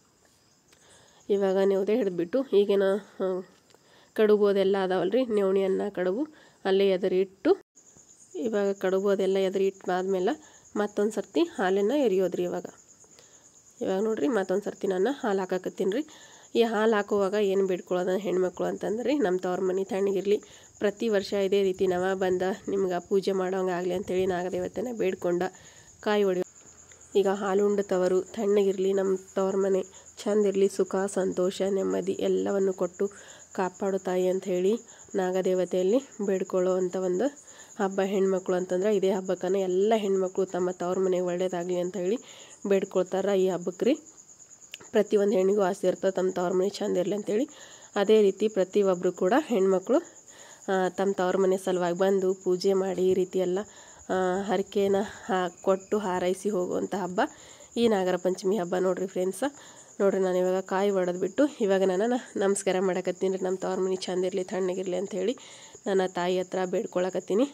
ಇವಾಗ ನೆವದೆ ಹಿಡಿದ್ಬಿಟ್ಟು ಈಗೇನು ಕಡುಬು ಅದೆಲ್ಲ ಅದಾವಲ್ರಿ, ನೆವಣಿ ಅನ್ನ ಕಡುಬು ಅಲ್ಲೇ ಎದುರು ಇಟ್ಟು ಇವಾಗ ಕಡುಬು ಅದೆಲ್ಲ ಎದುರು ಇಟ್ಟು ಆದ್ಮೇಲೆ ಮತ್ತೊಂದು ಸರ್ತಿ ಹಾಲನ್ನು ಎರಿಯೋದ್ರಿ. ಇವಾಗ ಇವಾಗ ನೋಡ್ರಿ ಮತ್ತೊಂದು ಸರ್ತಿ ನಾನು ಹಾಲು ಹಾಕಾಕತ್ತೀನಿ ರೀ. ಈ ಹಾಲು ಹಾಕುವಾಗ ಏನು ಬೇಡ್ಕೊಳ್ಳೋದ ಹೆಣ್ಮಕ್ಳು ಅಂತಂದ್ರೆ ನಮ್ಮ ತವ್ರ ಮನೆ ತಣ್ಣಗಿರಲಿ, ಪ್ರತಿ ವರ್ಷ ಇದೇ ರೀತಿ ನಾವ ಬಂದ ನಿಮ್ಗೆ ಪೂಜೆ ಮಾಡೋಂಗಾಗಲಿ ಅಂತೇಳಿ ನಾಗದೇವತೆನ ಬೇಡ್ಕೊಂಡ ಕಾಯಿ ಹೊಡಿ. ಈಗ ಹಾಲು ಉಂಡ ತವರು ತಣ್ಣಗಿರಲಿ, ನಮ್ಮ ತವ್ರ ಮನೆ ಚಂದ ಇರಲಿ, ಸುಖ ಸಂತೋಷ ನೆಮ್ಮದಿ ಎಲ್ಲವನ್ನು ಕೊಟ್ಟು ಕಾಪಾಡು ತಾಯಿ ಅಂತ ಹೇಳಿ ನಾಗದೇವತೆಯಲ್ಲಿ ಬೇಡ್ಕೊಳ್ಳೋ ಅಂಥ ಒಂದು ಹಬ್ಬ ಹೆಣ್ಮಕ್ಳು ಅಂತಂದ್ರೆ ಇದೇ ಹಬ್ಬಕ್ಕನ ಎಲ್ಲ ಹೆಣ್ಮಕ್ಳು ತಮ್ಮ ತವ್ರ ಮನೆಗೆ ಒಳ್ಳೇದಾಗಲಿ ಅಂತ ಹೇಳಿ ಬೇಡ್ಕೊಳ್ತಾರ ಈ ಹಬ್ಬಕ್ಕೆ ರೀ. ಪ್ರತಿಯೊಂದು ಹೆಣ್ಣಿಗೂ ಆಸೆ ಇರ್ತದೆ ತಮ್ಮ ತವ್ರ ಮನೆ ಚಂದ ಇರಲಿ ಅಂತೇಳಿ. ಅದೇ ರೀತಿ ಪ್ರತಿಯೊಬ್ಬರು ಕೂಡ ಹೆಣ್ಮಕ್ಳು ತಮ್ಮ ತವ್ರ ಮನೆ ಸಲುವಾಗಿ ಬಂದು ಪೂಜೆ ಮಾಡಿ ಈ ರೀತಿ ಎಲ್ಲ ಹರಕೆನ ಹಾ ಕೊಟ್ಟು ಹಾರೈಸಿ ಹೋಗುವಂಥ ಹಬ್ಬ ಈ ನಾಗರ ಪಂಚಮಿ ಹಬ್ಬ ನೋಡ್ರಿ ಫ್ರೆಂಡ್ಸ. ನೋಡ್ರಿ ನಾನು ಇವಾಗ ಕಾಯಿ ಒಡೆದ್ಬಿಟ್ಟು ಇವಾಗ ನಾನು ನಮಸ್ಕಾರ ಮಾಡಕತ್ತೀನಿ ರೀ. ನಮ್ಮ ತವ್ರ ಮನೆ ಚಂದ ಇರಲಿ ತಣ್ಣಗಿರಲಿ ಅಂಥೇಳಿ ನನ್ನ ತಾಯಿ ಹತ್ರ ಬೇಡ್ಕೊಳಕತ್ತೀನಿ.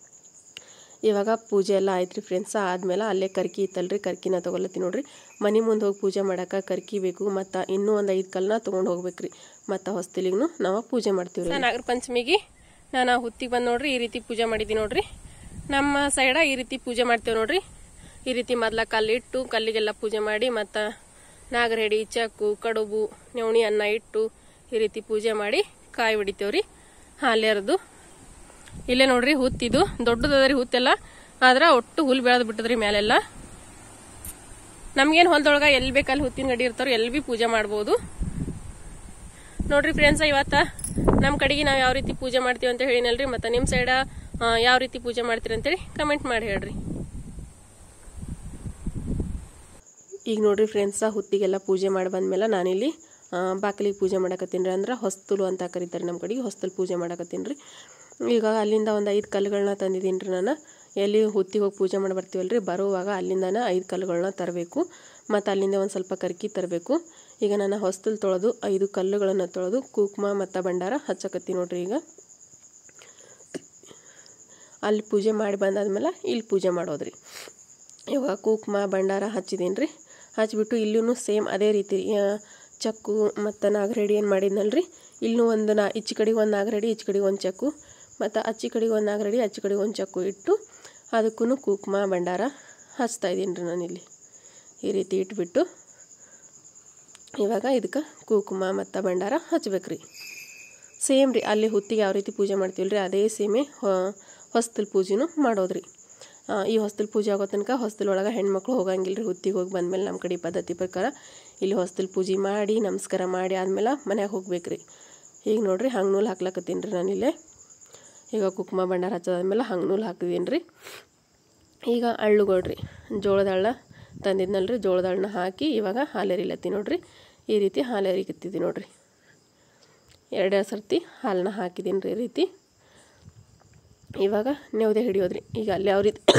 ಇವಾಗ ಪೂಜೆ ಎಲ್ಲ ಆಯ್ತು ರೀ ಫ್ರೆಂಡ್ಸ. ಆದಮೇಲೆ ಅಲ್ಲೇ ಕರ್ಕಿ ಇತ್ತಲ್ರಿ, ಕರ್ಕಿನ ತೊಗೊಲತ್ತೀನಿ ನೋಡ್ರಿ. ಮನೆ ಮುಂದೆ ಹೋಗಿ ಪೂಜೆ ಮಾಡೋಕೆ ಕರ್ಕಿ ಬೇಕು ಮತ್ತು ಇನ್ನೂ ಒಂದು ಐದು ಕಲ್ಲನ್ನ ತೊಗೊಂಡು ಹೋಗ್ಬೇಕು ರೀ. ಮತ್ತು ಹೊಸ್ತಿಲಿಗೂ ನಾವು ಪೂಜೆ ಮಾಡ್ತೀವಿ ರೀ. ನಾಗರ ಪಂಚಮಿಗೆ ನಾನು ಹುತ್ತಿಗೆ ಬಂದು ನೋಡ್ರಿ ಈ ರೀತಿ ಪೂಜೆ ಮಾಡಿದ್ದೀನಿ ನೋಡ್ರಿ. ನಮ್ಮ ಸೈಡ ಈ ರೀತಿ ಪೂಜೆ ಮಾಡ್ತೇವೆ ನೋಡ್ರಿ. ಈ ರೀತಿ ಮೊದ್ಲ ಕಲ್ಲು ಇಟ್ಟು ಕಲ್ಲಿಗೆಲ್ಲ ಪೂಜೆ ಮಾಡಿ ಮತ್ತು ನಾಗರ ಹೆಡಿ ಚಕ್ಕು ಕಡುಬು ನೆವಣಿ ಅನ್ನ ಇಟ್ಟು ಈ ರೀತಿ ಪೂಜೆ ಮಾಡಿ ಕಾಯಿ ಹೊಡಿತೇವ್ರಿ. ಹಾಲೆರದು ಇಲ್ಲೇ ನೋಡ್ರಿ ಹುತ್ತಿದು ದೊಡ್ಡದದ್ರಿ ಹುತ್ತೆಲ್ಲ, ಆದ್ರೆ ಒಟ್ಟು ಹುಲ್ ಬೆಳೆದ್ ಬಿಟ್ಟದ್ರಿ ಮ್ಯಾಲೆಲ್ಲ. ನಮ್ಗೇನು ಹೊಲದೊಳಗ ಎಲ್ಲಿ ಬೇಕಲ್ಲಿ ಹುತ್ತಿನ ಗಡಿ ಇರ್ತಾರ, ಎಲ್ಲಿ ಬಿ ಪೂಜೆ ಮಾಡ್ಬೋದು ನೋಡ್ರಿ ಫ್ರೆಂಡ್ಸ. ಇವತ್ತ ನಮ್ಮ ಕಡೆಗೆ ನಾವು ಯಾವ ರೀತಿ ಪೂಜೆ ಮಾಡ್ತೀವಿ ಅಂತ ಹೇಳಿನಲ್ರಿ. ಮತ್ತು ನಿಮ್ಮ ಸೈಡ ಯಾವ ರೀತಿ ಪೂಜೆ ಮಾಡ್ತೀರಿ ಅಂತೇಳಿ ಕಮೆಂಟ್ ಮಾಡಿ ಹೇಳ್ರಿ. ಈಗ ನೋಡ್ರಿ ಫ್ರೆಂಡ್ಸ, ಹುತ್ತಿಗೆಲ್ಲ ಪೂಜೆ ಮಾಡಿ ಬಂದ್ಮೇಲೆ ನಾನಿಲ್ಲಿ ಬಾಗಿಲಿಗೆ ಪೂಜೆ ಮಾಡಕತ್ತೀನಿ ರೀ. ಅಂದ್ರೆ ಹೊಸ್ತಲು ಅಂತ ಕರೀತಾರೆ ನಮ್ಮ ಕಡೆಗೆ, ಹೊಸ್ತಲು ಪೂಜೆ ಮಾಡಕತ್ತೀನಿ ರೀ. ಈಗ ಅಲ್ಲಿಂದ ಒಂದು ಐದು ಕಲ್ಲುಗಳನ್ನ ತಂದಿದ್ದೀನಿ ರೀ. ನಾನು ಎಲ್ಲಿ ಹುತ್ತಿಗೆ ಹೋಗಿ ಪೂಜೆ ಮಾಡಿ ಬರ್ತೀವಲ್ರಿ, ಬರುವಾಗ ಅಲ್ಲಿಂದನೇ ಐದು ಕಲ್ಲುಗಳನ್ನ ತರಬೇಕು. ಮತ್ತು ಅಲ್ಲಿಂದ ಒಂದು ಸ್ವಲ್ಪ ಕರ್ಕಿ ತರಬೇಕು. ಈಗ ನಾನು ಹೊಸ್ತಲು ತೊಳೆದು ಐದು ಕಲ್ಲುಗಳನ್ನು ತೊಳೆದು ಕುಂಕುಮ ಮತ್ತು ಭಂಡಾರ ಹಚ್ಚಕತ್ತಿ ನೋಡ್ರಿ. ಈಗ ಅಲ್ಲಿ ಪೂಜೆ ಮಾಡಿ ಬಂದಾದ್ಮೇಲೆ ಇಲ್ಲಿ ಪೂಜೆ ಮಾಡೋದ್ರಿ. ಇವಾಗ ಕುಂಕುಮ ಭಂಡಾರ ಹಚ್ಚಿದ್ದೀನಿ ರೀ. ಹಚ್ಚಿಬಿಟ್ಟು ಇಲ್ಲೂ ಸೇಮ್ ಅದೇ ರೀತಿ ಚಕ್ಕು ಮತ್ತು ನಾಗರಡಿ ಏನು ಮಾಡಿದ್ನಲ್ರಿ, ಇಲ್ಲೂ ಒಂದು ನಾ ಈಚೆ ಕಡೆಗೆ ಒಂದು ನಾಗರಡಿ, ಈಚೆ ಕಡೆಗೆ ಒಂದು ಚಕ್ಕು, ಮತ್ತು ಅಚ್ಚಿ ಕಡೆಗೆ ಒಂದು ನಾಗರಡಿ, ಅಚ್ಚಿ ಕಡೆಗೆ ಒಂದು ಚಕ್ಕು ಇಟ್ಟು ಅದಕ್ಕೂ ಕುಂಕುಮ ಭಂಡಾರ ಹಚ್ತಾ ಇದ್ದೀನಿ ರೀ ನಾನಿಲ್ಲಿ. ಈ ರೀತಿ ಇಟ್ಬಿಟ್ಟು ಇವಾಗ ಇದಕ್ಕೆ ಕುಂಕುಮ ಮತ್ತು ಭಂಡಾರ ಹಚ್ಬೇಕು ರೀ. ಸೇಮ್ ರೀ, ಅಲ್ಲಿ ಹುತ್ತಿಗೆ ಯಾವ ರೀತಿ ಪೂಜೆ ಮಾಡ್ತೀವಿ ರೀ ಅದೇ ಸೇಮೇ ಹೊಸ್ತಲು ಪೂಜೆನೂ ಮಾಡೋದ್ರಿ. ಈ ಹೊಸ್ತಲು ಪೂಜೆ ಆಗೋ ತನಕ ಹೊಸ್ತಲೊಳಗೆ ಹೆಣ್ಮಕ್ಳು ಹೋಗಂಗಿಲ್ಲ ರೀ. ಹುತ್ತಿಗೆ ಹೋಗಿ ಬಂದಮೇಲೆ ನಮ್ಮ ಕಡೆ ಪದ್ಧತಿ ಪ್ರಕಾರ ಇಲ್ಲಿ ಹೊಸ್ತಲು ಪೂಜೆ ಮಾಡಿ ನಮಸ್ಕಾರ ಮಾಡಿ ಆದಮೇಲೆ ಮನೆಗೆ ಹೋಗ್ಬೇಕು ರೀ. ಈಗ ನೋಡಿರಿ ಹಂಗೆ ನೂಲು ಹಾಕ್ಲಕತ್ತೀನಿ ರೀ ನಾನಿಲ್ಲೇ. ಈಗ ಕುಂಕುಮ ಭಂಡಾರ ಹಚ್ಚೋದಾದ್ಮೇಲೆ ಹಂಗೆ ನೂಲು ಹಾಕಿದೀನಿ ರೀ. ಈಗ ಅಳ್ಳುಗೊಳ್ರಿ, ಜೋಳದ ಹಳ್ಳ ತಂದಿದ್ನಲ್ರಿ, ಜೋಳದ ಹಳ್ಳನ್ನ ಹಾಕಿ ಇವಾಗ ಹಾಲೆರಿಲತ್ತಿ ನೋಡ್ರಿ. ಈ ರೀತಿ ಹಾಲೆರಿಕತ್ತಿದ್ದಿ ನೋಡ್ರಿ. ಎರಡೆರಡು ಸರ್ತಿ ಹಾಲನ್ನ ಹಾಕಿದ್ದೀನಿ ರೀ ಈ ರೀತಿ. ಇವಾಗ ನೆವದೆ ಹಿಡಿಯೋದ್ರಿ. ಈಗ ಅಲ್ಲಿ ಯಾವ ರೀತಿ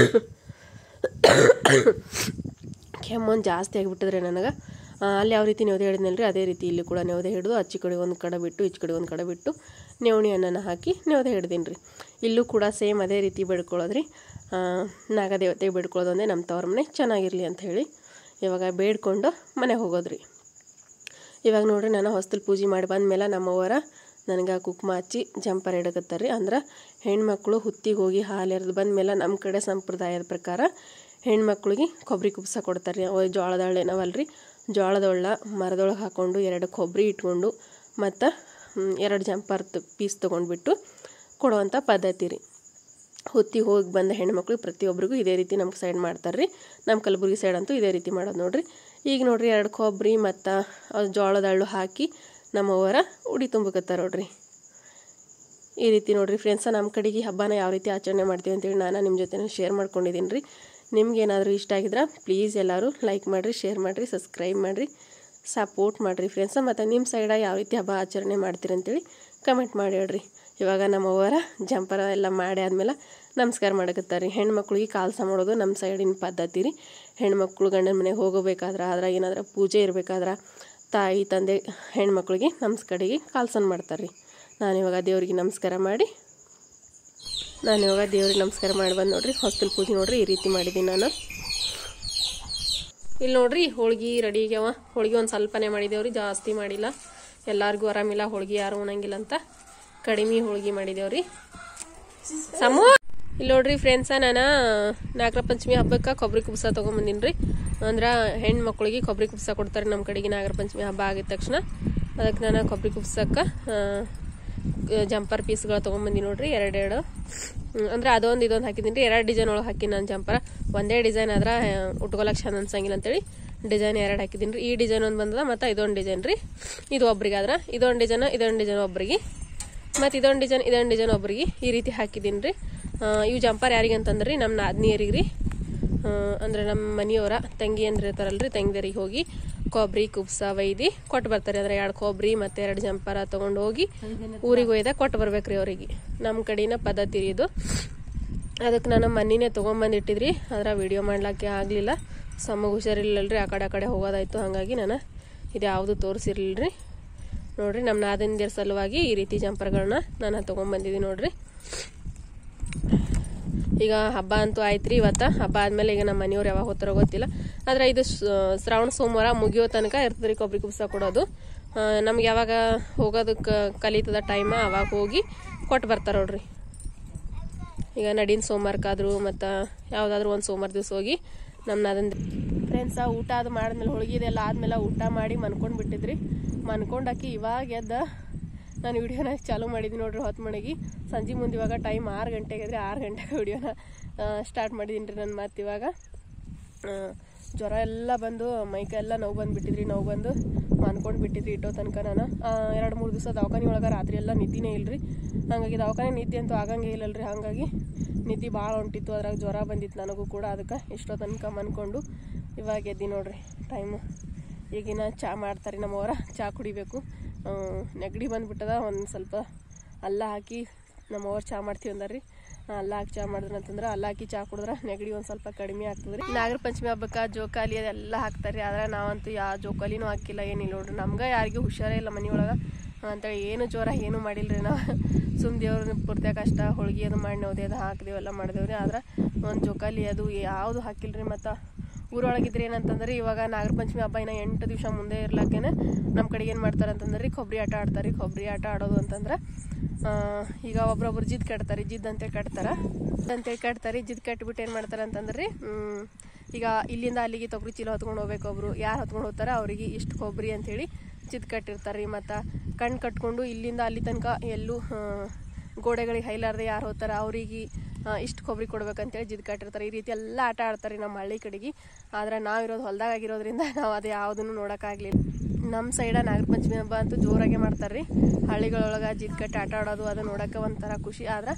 ಕೆಮ್ಮೊಂದು ಜಾಸ್ತಿ ಆಗಿಬಿಟ್ಟಿದ್ರೆ ನನಗೆ, ಅಲ್ಲಿ ಯಾವ ರೀತಿ ನೆವದೆ ಹಿಡಿದ್ನಲ್ರಿ ಅದೇ ರೀತಿ ಇಲ್ಲಿ ಕೂಡ ನೆವದೆ ಹಿಡಿದು ಅಚ್ಚಿ ಕಡೆ ಒಂದು ಕಡೆ ಬಿಟ್ಟು ಈಚೆ ಕಡೆ ಒಂದು ಕಡೆ ಬಿಟ್ಟು ನೆವಣಿ ಅನ್ನನ ಹಾಕಿ ನೆವದೆ ಹಿಡ್ದೀನಿ ರೀ. ಇಲ್ಲೂ ಕೂಡ ಸೇಮ್ ಅದೇ ರೀತಿ ಬೇಡ್ಕೊಳ್ಳೋದ್ರಿ. ನಾಗದೇವತೆಗೆ ಬೇಡ್ಕೊಳ್ಳೋದು ಅಂದರೆ ನಮ್ಮ ತವ್ರ ಮನೆ ಚೆನ್ನಾಗಿರಲಿ ಅಂತ ಹೇಳಿ ಇವಾಗ ಬೇಡ್ಕೊಂಡು ಮನೆಗೆ ಹೋಗೋದ್ರಿ. ಇವಾಗ ನೋಡ್ರಿ ನಾನು ಹೊಸ್ತಲು ಪೂಜೆ ಮಾಡಿ ಬಂದಮೇಲೆ ನಮ್ಮವರ ನನಗೆ ಕುಂಕುಮ ಹಚ್ಚಿ ಜಂಪರ್ ಇಡಕತ್ತಾರೆ ರೀ. ಅಂದ್ರೆ ಹೆಣ್ಮಕ್ಳು ಹುತ್ತಿಗೆ ಹೋಗಿ ಹಾಲು ಎರೆದು ಬಂದಮೇಲೆ ನಮ್ಮ ಕಡೆ ಸಂಪ್ರದಾಯದ ಪ್ರಕಾರ ಹೆಣ್ಮಕ್ಳಿಗೆ ಕೊಬ್ಬರಿ ಕುಬ್ಸ ಕೊಡ್ತಾರೆ ರೀ. ಜೋಳದ ಹಳ್ಳಿ ನಾವಲ್ರಿ, ಜೋಳದ ಹಳ್ಳ ಮರದೊಳಗೆ ಹಾಕ್ಕೊಂಡು ಎರಡು ಕೊಬ್ಬರಿ ಇಟ್ಕೊಂಡು ಮತ್ತು ಎರಡು ಜಂಪರ್ ಪೀಸ್ ತೊಗೊಂಡ್ಬಿಟ್ಟು ಕೊಡುವಂಥ ಪದ್ಧತಿ ರೀ. ಹುತ್ತಿಗೆ ಹೋಗಿ ಬಂದ ಹೆಣ್ಮಕ್ಳಿಗೆ ಪ್ರತಿಯೊಬ್ಬರಿಗೂ ಇದೇ ರೀತಿ ನಮ್ಮ ಸೈಡ್ ಮಾಡ್ತಾರೆ ರೀ. ನಮ್ಮ ಕಲಬುರ್ಗಿ ಸೈಡ್ ಅಂತೂ ಇದೇ ರೀತಿ ಮಾಡೋದು ನೋಡಿರಿ. ಈಗ ನೋಡಿರಿ ಎರಡು ಕೊಬ್ಬರಿ ಮತ್ತು ಜೋಳದ ಹಳ್ಳು ಹಾಕಿ ನಮ್ಮವರ ಉಡಿ ತುಂಬಕತ್ತಾರೆ ನೋಡ್ರಿ. ಈ ರೀತಿ ನೋಡಿರಿ ಫ್ರೆಂಡ್ಸ, ನಮ್ಮ ಕಡೆಗೆ ಹಬ್ಬನ ಯಾವ ರೀತಿ ಆಚರಣೆ ಮಾಡ್ತೀವಿ ಅಂತೇಳಿ ನಾನು ನಿಮ್ಮ ಜೊತೆ ಶೇರ್ ಮಾಡ್ಕೊಂಡಿದ್ದೀನಿ ರೀ. ನಿಮ್ಗೇನಾದರೂ ಇಷ್ಟ ಆಗಿದ್ರೆ ಪ್ಲೀಸ್ ಎಲ್ಲರೂ ಲೈಕ್ ಮಾಡಿರಿ, ಶೇರ್ ಮಾಡಿರಿ, ಸಬ್ಸ್ಕ್ರೈಬ್ ಮಾಡಿರಿ, ಸಪೋರ್ಟ್ ಮಾಡಿರಿ ಫ್ರೆಂಡ್ಸ. ಮತ್ತು ನಿಮ್ಮ ಸೈಡ ಯಾವ ರೀತಿ ಹಬ್ಬ ಆಚರಣೆ ಮಾಡ್ತೀರಿ ಅಂತೇಳಿ ಕಮೆಂಟ್ ಮಾಡಿ ಹೇಳ್ರಿ. ಇವಾಗ ನಮ್ಮವರ ಜಂಪರ ಎಲ್ಲ ಮಾಡಿ ಆದಮೇಲೆ ನಮಸ್ಕಾರ ಮಾಡಕತ್ತಾರೆ ರೀ. ಹೆಣ್ಮಕ್ಳಿಗೆ ಕಾಲ್ಸ ಮಾಡೋದು ನಮ್ಮ ಸೈಡಿನ ಪದ್ಧತಿ ರೀ. ಹೆಣ್ಮಕ್ಳು ಗಂಡನ ಮನೆಗೆ ಹೋಗಬೇಕಾದ್ರೆ ಆದ್ರೆ ಏನಾದರೂ ಪೂಜೆ ಇರಬೇಕಾದ್ರೆ ತಾಯಿ ತಂದೆ ಹೆಣ್ಮಕ್ಳಿಗೆ ನಮ್ಮ ಕಡೆಗೆ ಕಾಲ್ಸನ್ ಮಾಡ್ತಾರೆ ರೀ. ನಾನಿವಾಗ ದೇವ್ರಿಗೆ ನಮಸ್ಕಾರ ಮಾಡಿ ನಾನಿವಾಗ ದೇವ್ರಿಗೆ ನಮಸ್ಕಾರ ಮಾಡಿ ಬಂದು ನೋಡ್ರಿ ಹೊಸ್ತಲು ಪೂಜೆ ನೋಡ್ರಿ ಈ ರೀತಿ ಮಾಡಿದ್ದೀನಿ ನಾನು. ಇಲ್ಲಿ ನೋಡ್ರಿ ಹೋಳ್ಗೆ ರೆಡಿ ಆಗ್ಯಾವ. ಹೋಳ್ಗೆ ಒಂದು ಸ್ವಲ್ಪನೇ ಮಾಡಿದೇವ್ರಿ, ಜಾಸ್ತಿ ಮಾಡಿಲ್ಲ. ಎಲ್ಲರಿಗೂ ಆರಾಮಿಲ್ಲ, ಹೋಳ್ಗೆ ಯಾರು ಉಣಂಗಿಲ್ಲ ಅಂತ ಕಡಿಮೆ ಹೋಳ್ಗೆ ಮಾಡಿದೇವ್ರಿ. ಸಮೂ ಇಲ್ಲಿ ನೋಡ್ರಿ ಫ್ರೆಂಡ್ಸ, ನಾನು ನಾಗರ ಪಂಚಮಿ ಹಬ್ಬಕ್ಕೆ ಕೊಬ್ಬರಿ ಕುಬ್ಸ ತೊಗೊಂಬಂದಿನಿ ರೀ. ಅಂದ್ರೆ ಹೆಣ್ಣು ಮಕ್ಳಿಗೆ ಕೊಬ್ಬರಿ ಕುಬ್ಸ ಕೊಡ್ತಾರೆ ನಮ್ಮ ಕಡೆಗೆ ನಾಗರ ಪಂಚಮಿ ಹಬ್ಬ ಆಗಿದ ತಕ್ಷಣ. ಅದಕ್ಕೆ ನಾನು ಕೊಬ್ಬರಿ ಕುಬ್ಸಕ್ಕೆ ಜಂಪರ್ ಪೀಸ್ಗಳು ತೊಗೊಂಬಂದಿ ನೋಡ್ರಿ ಎರಡೆರಡು. ಅಂದ್ರೆ ಅದೊಂದು ಇದೊಂದು ಹಾಕಿದ್ದೀನಿ ರೀ. ಎರಡು ಡಿಸೈನ್ ಒಳಗೆ ಹಾಕಿ ನಾನು ಜಂಪರ. ಒಂದೇ ಡಿಸೈನ್ ಆದ್ರೆ ಉಟ್ಕೊಳಕ್ಕೆ ಚಂದ ಅನ್ಸಂಗಿಲ್ಲ ಅಂತೇಳಿ ಡಿಸೈನ್ ಎರಡು ಹಾಕಿದ್ದೀನಿ ರೀ. ಈ ಡಿಸೈನ್ ಒಂದು ಬಂದದ ಮತ್ತು ಇದೊಂದು ಡಿಸೈನ್ ರೀ. ಇದು ಒಬ್ರಿಗೆ ಆದ್ರೆ ಇದೊಂದು ಡಿಸೈನ್ ಇದೊಂದು ಡಿಸೈನ್ ಒಬ್ರಿಗೆ, ಮತ್ತು ಇದೊಂದು ಡಿಸೈನ್ ಇದೊಂದು ಡಿಸೈನ್ ಒಬ್ರಿಗೆ ಈ ರೀತಿ ಹಾಕಿದ್ದೀನಿ ರೀ. ಇವು ಜಂಪರ್ ಯಾರಿಗೆ ಅಂತಂದ್ರಿ ನಮ್ಮ ನಾದ್ನಿಯರಿಗೆ ರೀ. ಅಂದ್ರೆ ನಮ್ಮ ಮನೆಯವರ ತಂಗಿ ಅಂದ್ರೆ ಇರ್ತಾರಲ್ರಿ, ತಂಗಿದರಿಗೆ ಹೋಗಿ ಕೊಬ್ಬರಿ ಕುಬ್ಸ ಒಯ್ದು ಕೊಟ್ಟು ಬರ್ತಾರೆ. ಅಂದ್ರೆ ಎರಡು ಕೊಬ್ಬರಿ ಮತ್ತು ಎರಡು ಜಂಪರ ತೊಗೊಂಡು ಹೋಗಿ ಊರಿಗೆ ಒಯ್ದಾಗ ಕೊಟ್ಟು ಬರ್ಬೇಕ್ರಿ ಅವರಿಗೆ. ನಮ್ಮ ಕಡೆನ ಪದ್ಧತಿ ರೀ ಇದು. ಅದಕ್ಕೆ ನಾನು ಮನಿನೇ ತೊಗೊಂಬಂದು ಇಟ್ಟಿದ್ರಿ, ಆದ್ರೆ ವಿಡಿಯೋ ಮಾಡ್ಲಿಕ್ಕೆ ಆಗಲಿಲ್ಲ. ಸಮ್ಮಗ ಹುಷಾರಿಲ್ಲಲ್ರಿ, ಆ ಕಡೆ ಆ ಕಡೆ ಹೋಗೋದಾಯ್ತು. ಹಾಗಾಗಿ ನಾನು ಇದು ಯಾವುದು ತೋರಿಸಿರ್ಲಿಲ್ರಿ. ನೋಡ್ರಿ ನಮ್ಮ ನಾದಿನಿಯರ ಸಲುವಾಗಿ ಈ ರೀತಿ ಜಂಪರ್ಗಳನ್ನ ನಾನು ತೊಗೊಂಬಂದಿದ್ದೀನಿ ನೋಡ್ರಿ. ಈಗ ಹಬ್ಬ ಅಂತೂ ಆಯ್ತು ರೀ. ಇವತ್ತು ಹಬ್ಬ ಆದಮೇಲೆ ಈಗ ನಮ್ಮ ಮನೆಯವ್ರು ಯಾವಾಗ ಹೋಗ್ತಾರೋ ಗೊತ್ತಿಲ್ಲ. ಆದರೆ ಇದು ಶ್ರಾವಣ ಸೋಮವಾರ ಮುಗಿಯೋ ತನಕ ಇರ್ತದೆ ರೀ ಕೊಬ್ಬರಿ ಕುಬ್ಸ ಕೊಡೋದು. ನಮ್ಗೆ ಯಾವಾಗ ಹೋಗೋದಕ್ಕೆ ಕಲಿತದ ಟೈಮ ಅವಾಗ ಹೋಗಿ ಕೊಟ್ಟು ಬರ್ತಾರೆ ನೋಡ್ರಿ. ಈಗ ನಡಿನ ಸೋಮವಾರಕ್ಕಾದರೂ ಮತ್ತು ಯಾವುದಾದ್ರೂ ಒಂದು ಸೋಮವಾರ ದಿವಸ ಹೋಗಿ ನಮ್ಮ ನಾದನ್ ಫ್ರೆಂಡ್ಸ ಊಟ ಅದು ಮಾಡಿದ್ಮೇಲೆ ಹೋಳಿಗೆ ಇದೆಲ್ಲ ಆದಮೇಲೆ ಊಟ ಮಾಡಿ ಮನ್ಕೊಂಡು ಬಿಟ್ಟಿದ್ರಿ. ಮನ್ಕೊಂಡಾಕಿ ಇವಾಗ ಎದ್ದ ನಾನು ವಿಡಿಯೋನ ಚಾಲೂ ಮಾಡಿದ್ದೀನಿ ನೋಡ್ರಿ. ಹೊತ್ತು ಮನೆಗೆ ಸಂಜೆ ಮುಂದೆ ಇವಾಗ ಟೈಮ್ ಆರು ಗಂಟೆಗೆ ಇದ್ರೆ ಆರು ಗಂಟೆಗೆ ವಿಡಿಯೋನ ಸ್ಟಾರ್ಟ್ ಮಾಡಿದ್ದೀನಿ ರೀ ನಾನು. ಮತ್ತು ಇವಾಗ ಜ್ವರ ಎಲ್ಲ ಬಂದು ಮೈಕೆಲ್ಲ ನೋವು ಬಂದುಬಿಟ್ಟಿದ್ರಿ, ನೋವು ಬಂದು ಮಾಡ್ಕೊಂಡು ಬಿಟ್ಟಿದ್ರಿ ಇಟ್ಟೋ ತನಕ. ನಾನು ಎರಡು ಮೂರು ದಿವಸ ದವಾಖಾನೆ ಒಳಗೆ ರಾತ್ರಿ ಎಲ್ಲ ನಿದ್ದೆನೇ ಇಲ್ಲರಿ. ಹಾಗಾಗಿ ದವಾಖಾನೆ ನಿದ್ದೆ ಅಂತೂ ಆಗಂಗೆ ಇಲ್ಲಲ್ರಿ. ಹಾಗಾಗಿ ನಿದ್ದೆ ಭಾಳ ಹೊಂಟಿತ್ತು, ಅದ್ರಾಗ ಜ್ವರ ಬಂದಿತ್ತು ನನಗೂ ಕೂಡ. ಅದಕ್ಕೆ ಎಷ್ಟೋ ತನಕ ಮನ್ಕೊಂಡು ಇವಾಗ ಎದ್ದಿ ನೋಡ್ರಿ. ಟೈಮು ಈಗಿನ ಚಹಾ ಮಾಡ್ತಾರೆ ನಮ್ಮವರ, ಚಹಾ ಕುಡಿಬೇಕು. ನೆಗಡಿ ಬಂದುಬಿಟ್ಟದ. ಒಂದು ಸ್ವಲ್ಪ ಅಲ್ಲ ಹಾಕಿ ನಮ್ಮವ್ರು ಚಹಾ ಮಾಡ್ತೀವಿ ಅಂದಾರ್ರಿ. ಅಲ್ಲ ಹಾಕಿ ಚಹಾ ಮಾಡಿದ್ರೆ ಅಂತಂದ್ರೆ ಅಲ್ಲ ಹಾಕಿ ಚಹಾ ಕುಡಿದ್ರೆ ನೆಗಡಿ ಒಂದು ಸ್ವಲ್ಪ ಕಡಿಮೆ ಆಗ್ತದೆ ರೀ. ನಾಗರ ಪಂಚಮಿ ಹಬ್ಬಕ್ಕೆ ಜೋಕಾಲಿ ಅದೆಲ್ಲ ಹಾಕ್ತಾರೆ. ಆದ್ರೆ ನಾವಂತೂ ಯಾವ ಜೋಕಾಲಿನೂ ಹಾಕಿಲ್ಲ, ಏನಿಲ್ಲ ನೋಡ್ರಿ. ನಮ್ಗೆ ಯಾರಿಗೂ ಹುಷಾರೇ ಇಲ್ಲ ಮನೆಯೊಳಗೆ ಅಂತೇಳಿ ಏನು ಜೋರ ಏನೂ ಮಾಡಿಲ್ರಿ. ನಾವು ಸುಮ್ ದೇವ್ರ ಪೂರ್ತಿಯಾಗ ಕಷ್ಟ ಹೋಳ್ಗೆ ಅದು ಮಾಡಿ ನೋದೆ ಅದು ಹಾಕಿದೆವೆಲ್ಲ ಮಾಡಿದೆವ್ರಿ. ಆದ್ರೆ ಒಂದು ಜೋಕಾಲಿ ಅದು ಯಾವುದು ಹಾಕಿಲ್ರಿ. ಮತ್ತು ಊರೊಳಗಿದ್ರೆ ಏನಂತಂದ್ರೆ ಇವಾಗ ನಾಗರ ಪಂಚಮಿ ಹಬ್ಬ ಇನ್ನು ಎಂಟು ದಿವಸ ಮುಂದೆ ಇರ್ಲಾಕೇನೆ ನಮ್ಮ ಕಡೆಗೆ ಏನು ಮಾಡ್ತಾರೆ ಅಂತಂದ್ರೆ ರೀ ಕೊಬ್ಬರಿ ಆಟ ಆಡ್ತಾರೆ. ಕೊಬ್ಬರಿ ಆಟ ಆಡೋದು ಅಂತಂದ್ರೆ ಈಗ ಒಬ್ರೊಬ್ರು ಜಿದ್ ಕಟ್ತಾರೆ, ಜಿದ್ ಅಂತೇಳಿ ಕಟ್ತಾರೆ ಅಂತೇಳಿ ಕಟ್ತಾರೆ. ಜಿದ್ ಕಟ್ಬಿಟ್ಟು ಏನು ಮಾಡ್ತಾರೆ ಅಂತಂದ್ರೆ ಈಗ ಇಲ್ಲಿಂದ ಅಲ್ಲಿಗೆ ತೊಗರಿ ಚೀಲ ಹೊತ್ಕೊಂಡು ಹೋಗ್ಬೇಕು. ಒಬ್ರು ಯಾರು ಹೊತ್ಕೊಂಡು ಹೋಗ್ತಾರೆ ಅವ್ರಿಗೆ ಇಷ್ಟು ಕೊಬ್ಬರಿ ಅಂಥೇಳಿ ಜಿದ್ ಕಟ್ಟಿರ್ತಾರೆ ರೀ. ಮತ್ತು ಕಣ್ಣು ಕಟ್ಕೊಂಡು ಇಲ್ಲಿಂದ ಅಲ್ಲಿ ತನಕ ಎಲ್ಲೂ ಗೋಡೆಗಳಿಗೆ ಹೈಲಾರ್ದೆ ಯಾರು ಹೋಗ್ತಾರೆ ಅವ್ರಿಗೆ ಇಷ್ಟು ಕೊಬ್ಬರಿ ಕೊಡ್ಬೇಕಂತೇಳಿ ಜಿದ್ ಕಟ್ಟಿರ್ತಾರೆ. ಈ ರೀತಿ ಎಲ್ಲ ಆಟ ಆಡ್ತಾರೆ ನಮ್ಮ ಹಳ್ಳಿ ಕಡೆಗೆ. ಆದ್ರೆ ನಾವಿರೋದು ಹೊಲ್ದಾಗ ಆಗಿರೋದ್ರಿಂದ ನಾವು ಅದು ಯಾವುದನ್ನು ನೋಡೋಕ್ಕಾಗಲಿಲ್ಲ. ನಮ್ಮ ಸೈಡ ನಾಗರ ಪಂಚಮಿ ಹಬ್ಬ ಅಂತೂ ಜೋರಾಗೆ ಮಾಡ್ತಾರೆ ರೀ. ಹಳ್ಳಿಗಳೊಳಗೆ ಜಿದ್ ಕಟ್ಟಿ ಆಟ ಆಡೋದು ಅದು ನೋಡೋಕೆ ಒಂಥರ ಖುಷಿ. ಆದ್ರೆ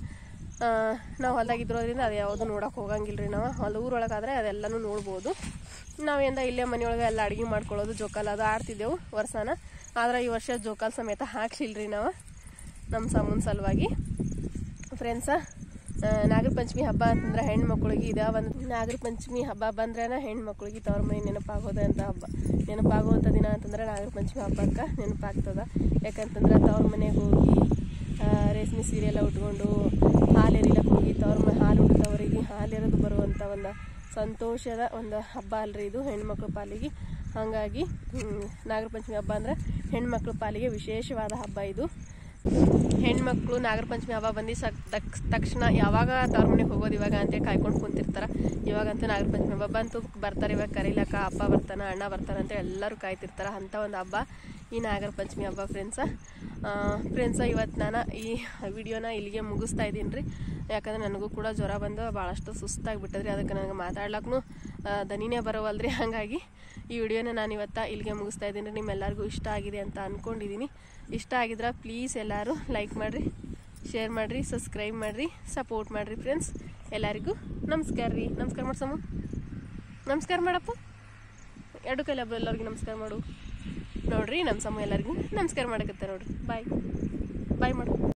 ನಾವು ಹೊಲ್ದಾಗಿದ್ರೋದ್ರಿಂದ ಅದು ಯಾವುದು ನೋಡೋಕೆ ಹೋಗಂಗಿಲ್ಲ ರೀ. ನಾವು ಹೊಲ ಊರೊಳಗಾದ್ರೆ ಅದೆಲ್ಲನೂ ನೋಡ್ಬೋದು. ನಾವೇಂದ ಇಲ್ಲೇ ಮನೆಯೊಳಗೆ ಎಲ್ಲ ಅಡುಗೆ ಮಾಡ್ಕೊಳ್ಳೋದು, ಜೋಕಾಲ ಅದು ಆಡ್ತಿದ್ದೆವು ವರ್ಷನ. ಆದ್ರೆ ಈ ವರ್ಷ ಜೋಕಾಲ ಸಮೇತ ಹಾಕ್ಲಿಲ್ಲ ರೀ ನಾವು ನಮ್ಮ ಸಮೂನ್ ಸಲುವಾಗಿ. ಫ್ರೆಂಡ್ಸ, ನಾಗರ ಪಂಚಮಿ ಹಬ್ಬ ಅಂತಂದ್ರೆ ಹೆಣ್ಮಕ್ಳಿಗೆ ಇದ ಒಂದು ನಾಗರ ಪಂಚಮಿ ಹಬ್ಬ ಬಂದ್ರೇನ ಹೆಣ್ಮಕ್ಳಿಗೆ ತವ್ರ ಮನೆ ನೆನಪಾಗೋದಂಥ ಹಬ್ಬ. ನೆನಪಾಗುವಂಥ ದಿನ ಅಂತಂದ್ರೆ ನಾಗರ ಪಂಚಮಿ ಹಬ್ಬಕ್ಕೆ ನೆನಪಾಗ್ತದ. ಯಾಕಂತಂದ್ರೆ ತವ್ರ ಮನೆಗೆ ಹೋಗಿ ರೇಷ್ಮೆ ಸೀರೆ ಎಲ್ಲ ಉಟ್ಕೊಂಡು ಹಾಲೆರಿಲಕ್ಕೆ ಹೋಗಿ ತವ್ರ ಮ ಹಾಲು ಉಡ್ತವ್ರಿಗೆ ಹಾಲೆರೆದು ಬರುವಂಥ ಒಂದು ಸಂತೋಷದ ಒಂದು ಹಬ್ಬ ಅಲ್ರಿ ಇದು ಹೆಣ್ಮಕ್ಳ ಪಾಲಿಗೆ. ಹಾಗಾಗಿ ನಾಗರ ಪಂಚಮಿ ಹಬ್ಬ ಅಂದ್ರೆ ಹೆಣ್ಮಕ್ಳ ಪಾಲಿಗೆ ವಿಶೇಷವಾದ ಹಬ್ಬ ಇದು. ಹೆಣ್ಮಕ್ಳು ನಾಗರ ಪಂಚಮಿ ಹಬ್ಬ ಬಂದು ಸ ತಕ್ಷಣ ಯಾವಾಗ ತವ್ರ ಮನೆಗೆ ಹೋಗೋದು ಇವಾಗ ಅಂತೇಳಿ ಕಾಯ್ಕೊಂಡು ಕುಂತಿರ್ತಾರೆ. ಇವಾಗಂತೂ ನಾಗರ ಪಂಚಮಿ ಹಬ್ಬ ಅಂತೂ ಬರ್ತಾರೆ, ಇವಾಗ ಕರೀಲಕ್ಕ ಅಪ್ಪ ಬರ್ತಾನೆ ಅಣ್ಣ ಬರ್ತಾನೆ ಅಂತೇಳಿ ಎಲ್ಲರೂ ಕಾಯ್ತಿರ್ತಾರೆ. ಅಂಥ ಒಂದು ಹಬ್ಬ ಈ ನಾಗರ ಪಂಚಮಿ ಹಬ್ಬ. ಫ್ರೆಂಡ್ಸ ಫ್ರೆಂಡ್ಸ ಇವತ್ತು ನಾನು ಈ ವಿಡಿಯೋನ ಇಲ್ಲಿಗೆ ಮುಗಿಸ್ತಾ ಇದ್ದೀನಿ ರೀ. ಯಾಕಂದ್ರೆ ನನಗೂ ಕೂಡ ಜ್ವರ ಬಂದು ಭಾಳಷ್ಟು ಸುಸ್ತಾಗಿಬಿಟ್ಟದ್ರಿ. ಅದಕ್ಕೆ ನನಗೆ ಮಾತಾಡ್ಲಕ್ಕೂ ದನಿನೇ ಬರೋವಲ್ರಿ. ಹಾಗಾಗಿ ಈ ವಿಡಿಯೋನ ನಾನು ಇವತ್ತು ಇಲ್ಲಿಗೆ ಮುಗಿಸ್ತಾ ಇದ್ದೀನಿ ರೀ. ನಿಮ್ಮೆಲ್ಲರಿಗೂ ಇಷ್ಟ ಆಗಿದೆ ಅಂತ ಅಂದ್ಕೊಂಡಿದ್ದೀನಿ. ಇಷ್ಟ ಆಗಿದ್ರೆ ಪ್ಲೀಸ್ ಎಲ್ಲರೂ ಲೈಕ್ ಮಾಡಿರಿ, ಶೇರ್ ಮಾಡಿರಿ, ಸಬ್ಸ್ಕ್ರೈಬ್ ಮಾಡಿರಿ, ಸಪೋರ್ಟ್ ಮಾಡಿರಿ. ಫ್ರೆಂಡ್ಸ್ ಎಲ್ಲರಿಗೂ ನಮಸ್ಕಾರ ರೀ. ನಮಸ್ಕಾರ ಮಾಡ್ಸಮ್ಮ, ನಮಸ್ಕಾರ ಮಾಡಪ್ಪ. ಎರಡು ಕೈಲಿ ಹಬ್ಬ ಎಲ್ಲರಿಗೂ ನಮಸ್ಕಾರ ಮಾಡು. ನೋಡ್ರಿ ನಮ್ಮ ಸಮ ಎಲ್ಲರಿಗೂ ನಮಸ್ಕಾರ ಮಾಡಕತ್ತೆ ನೋಡ್ರಿ. ಬಾಯ್ ಬಾಯ್ ಮಾಡು.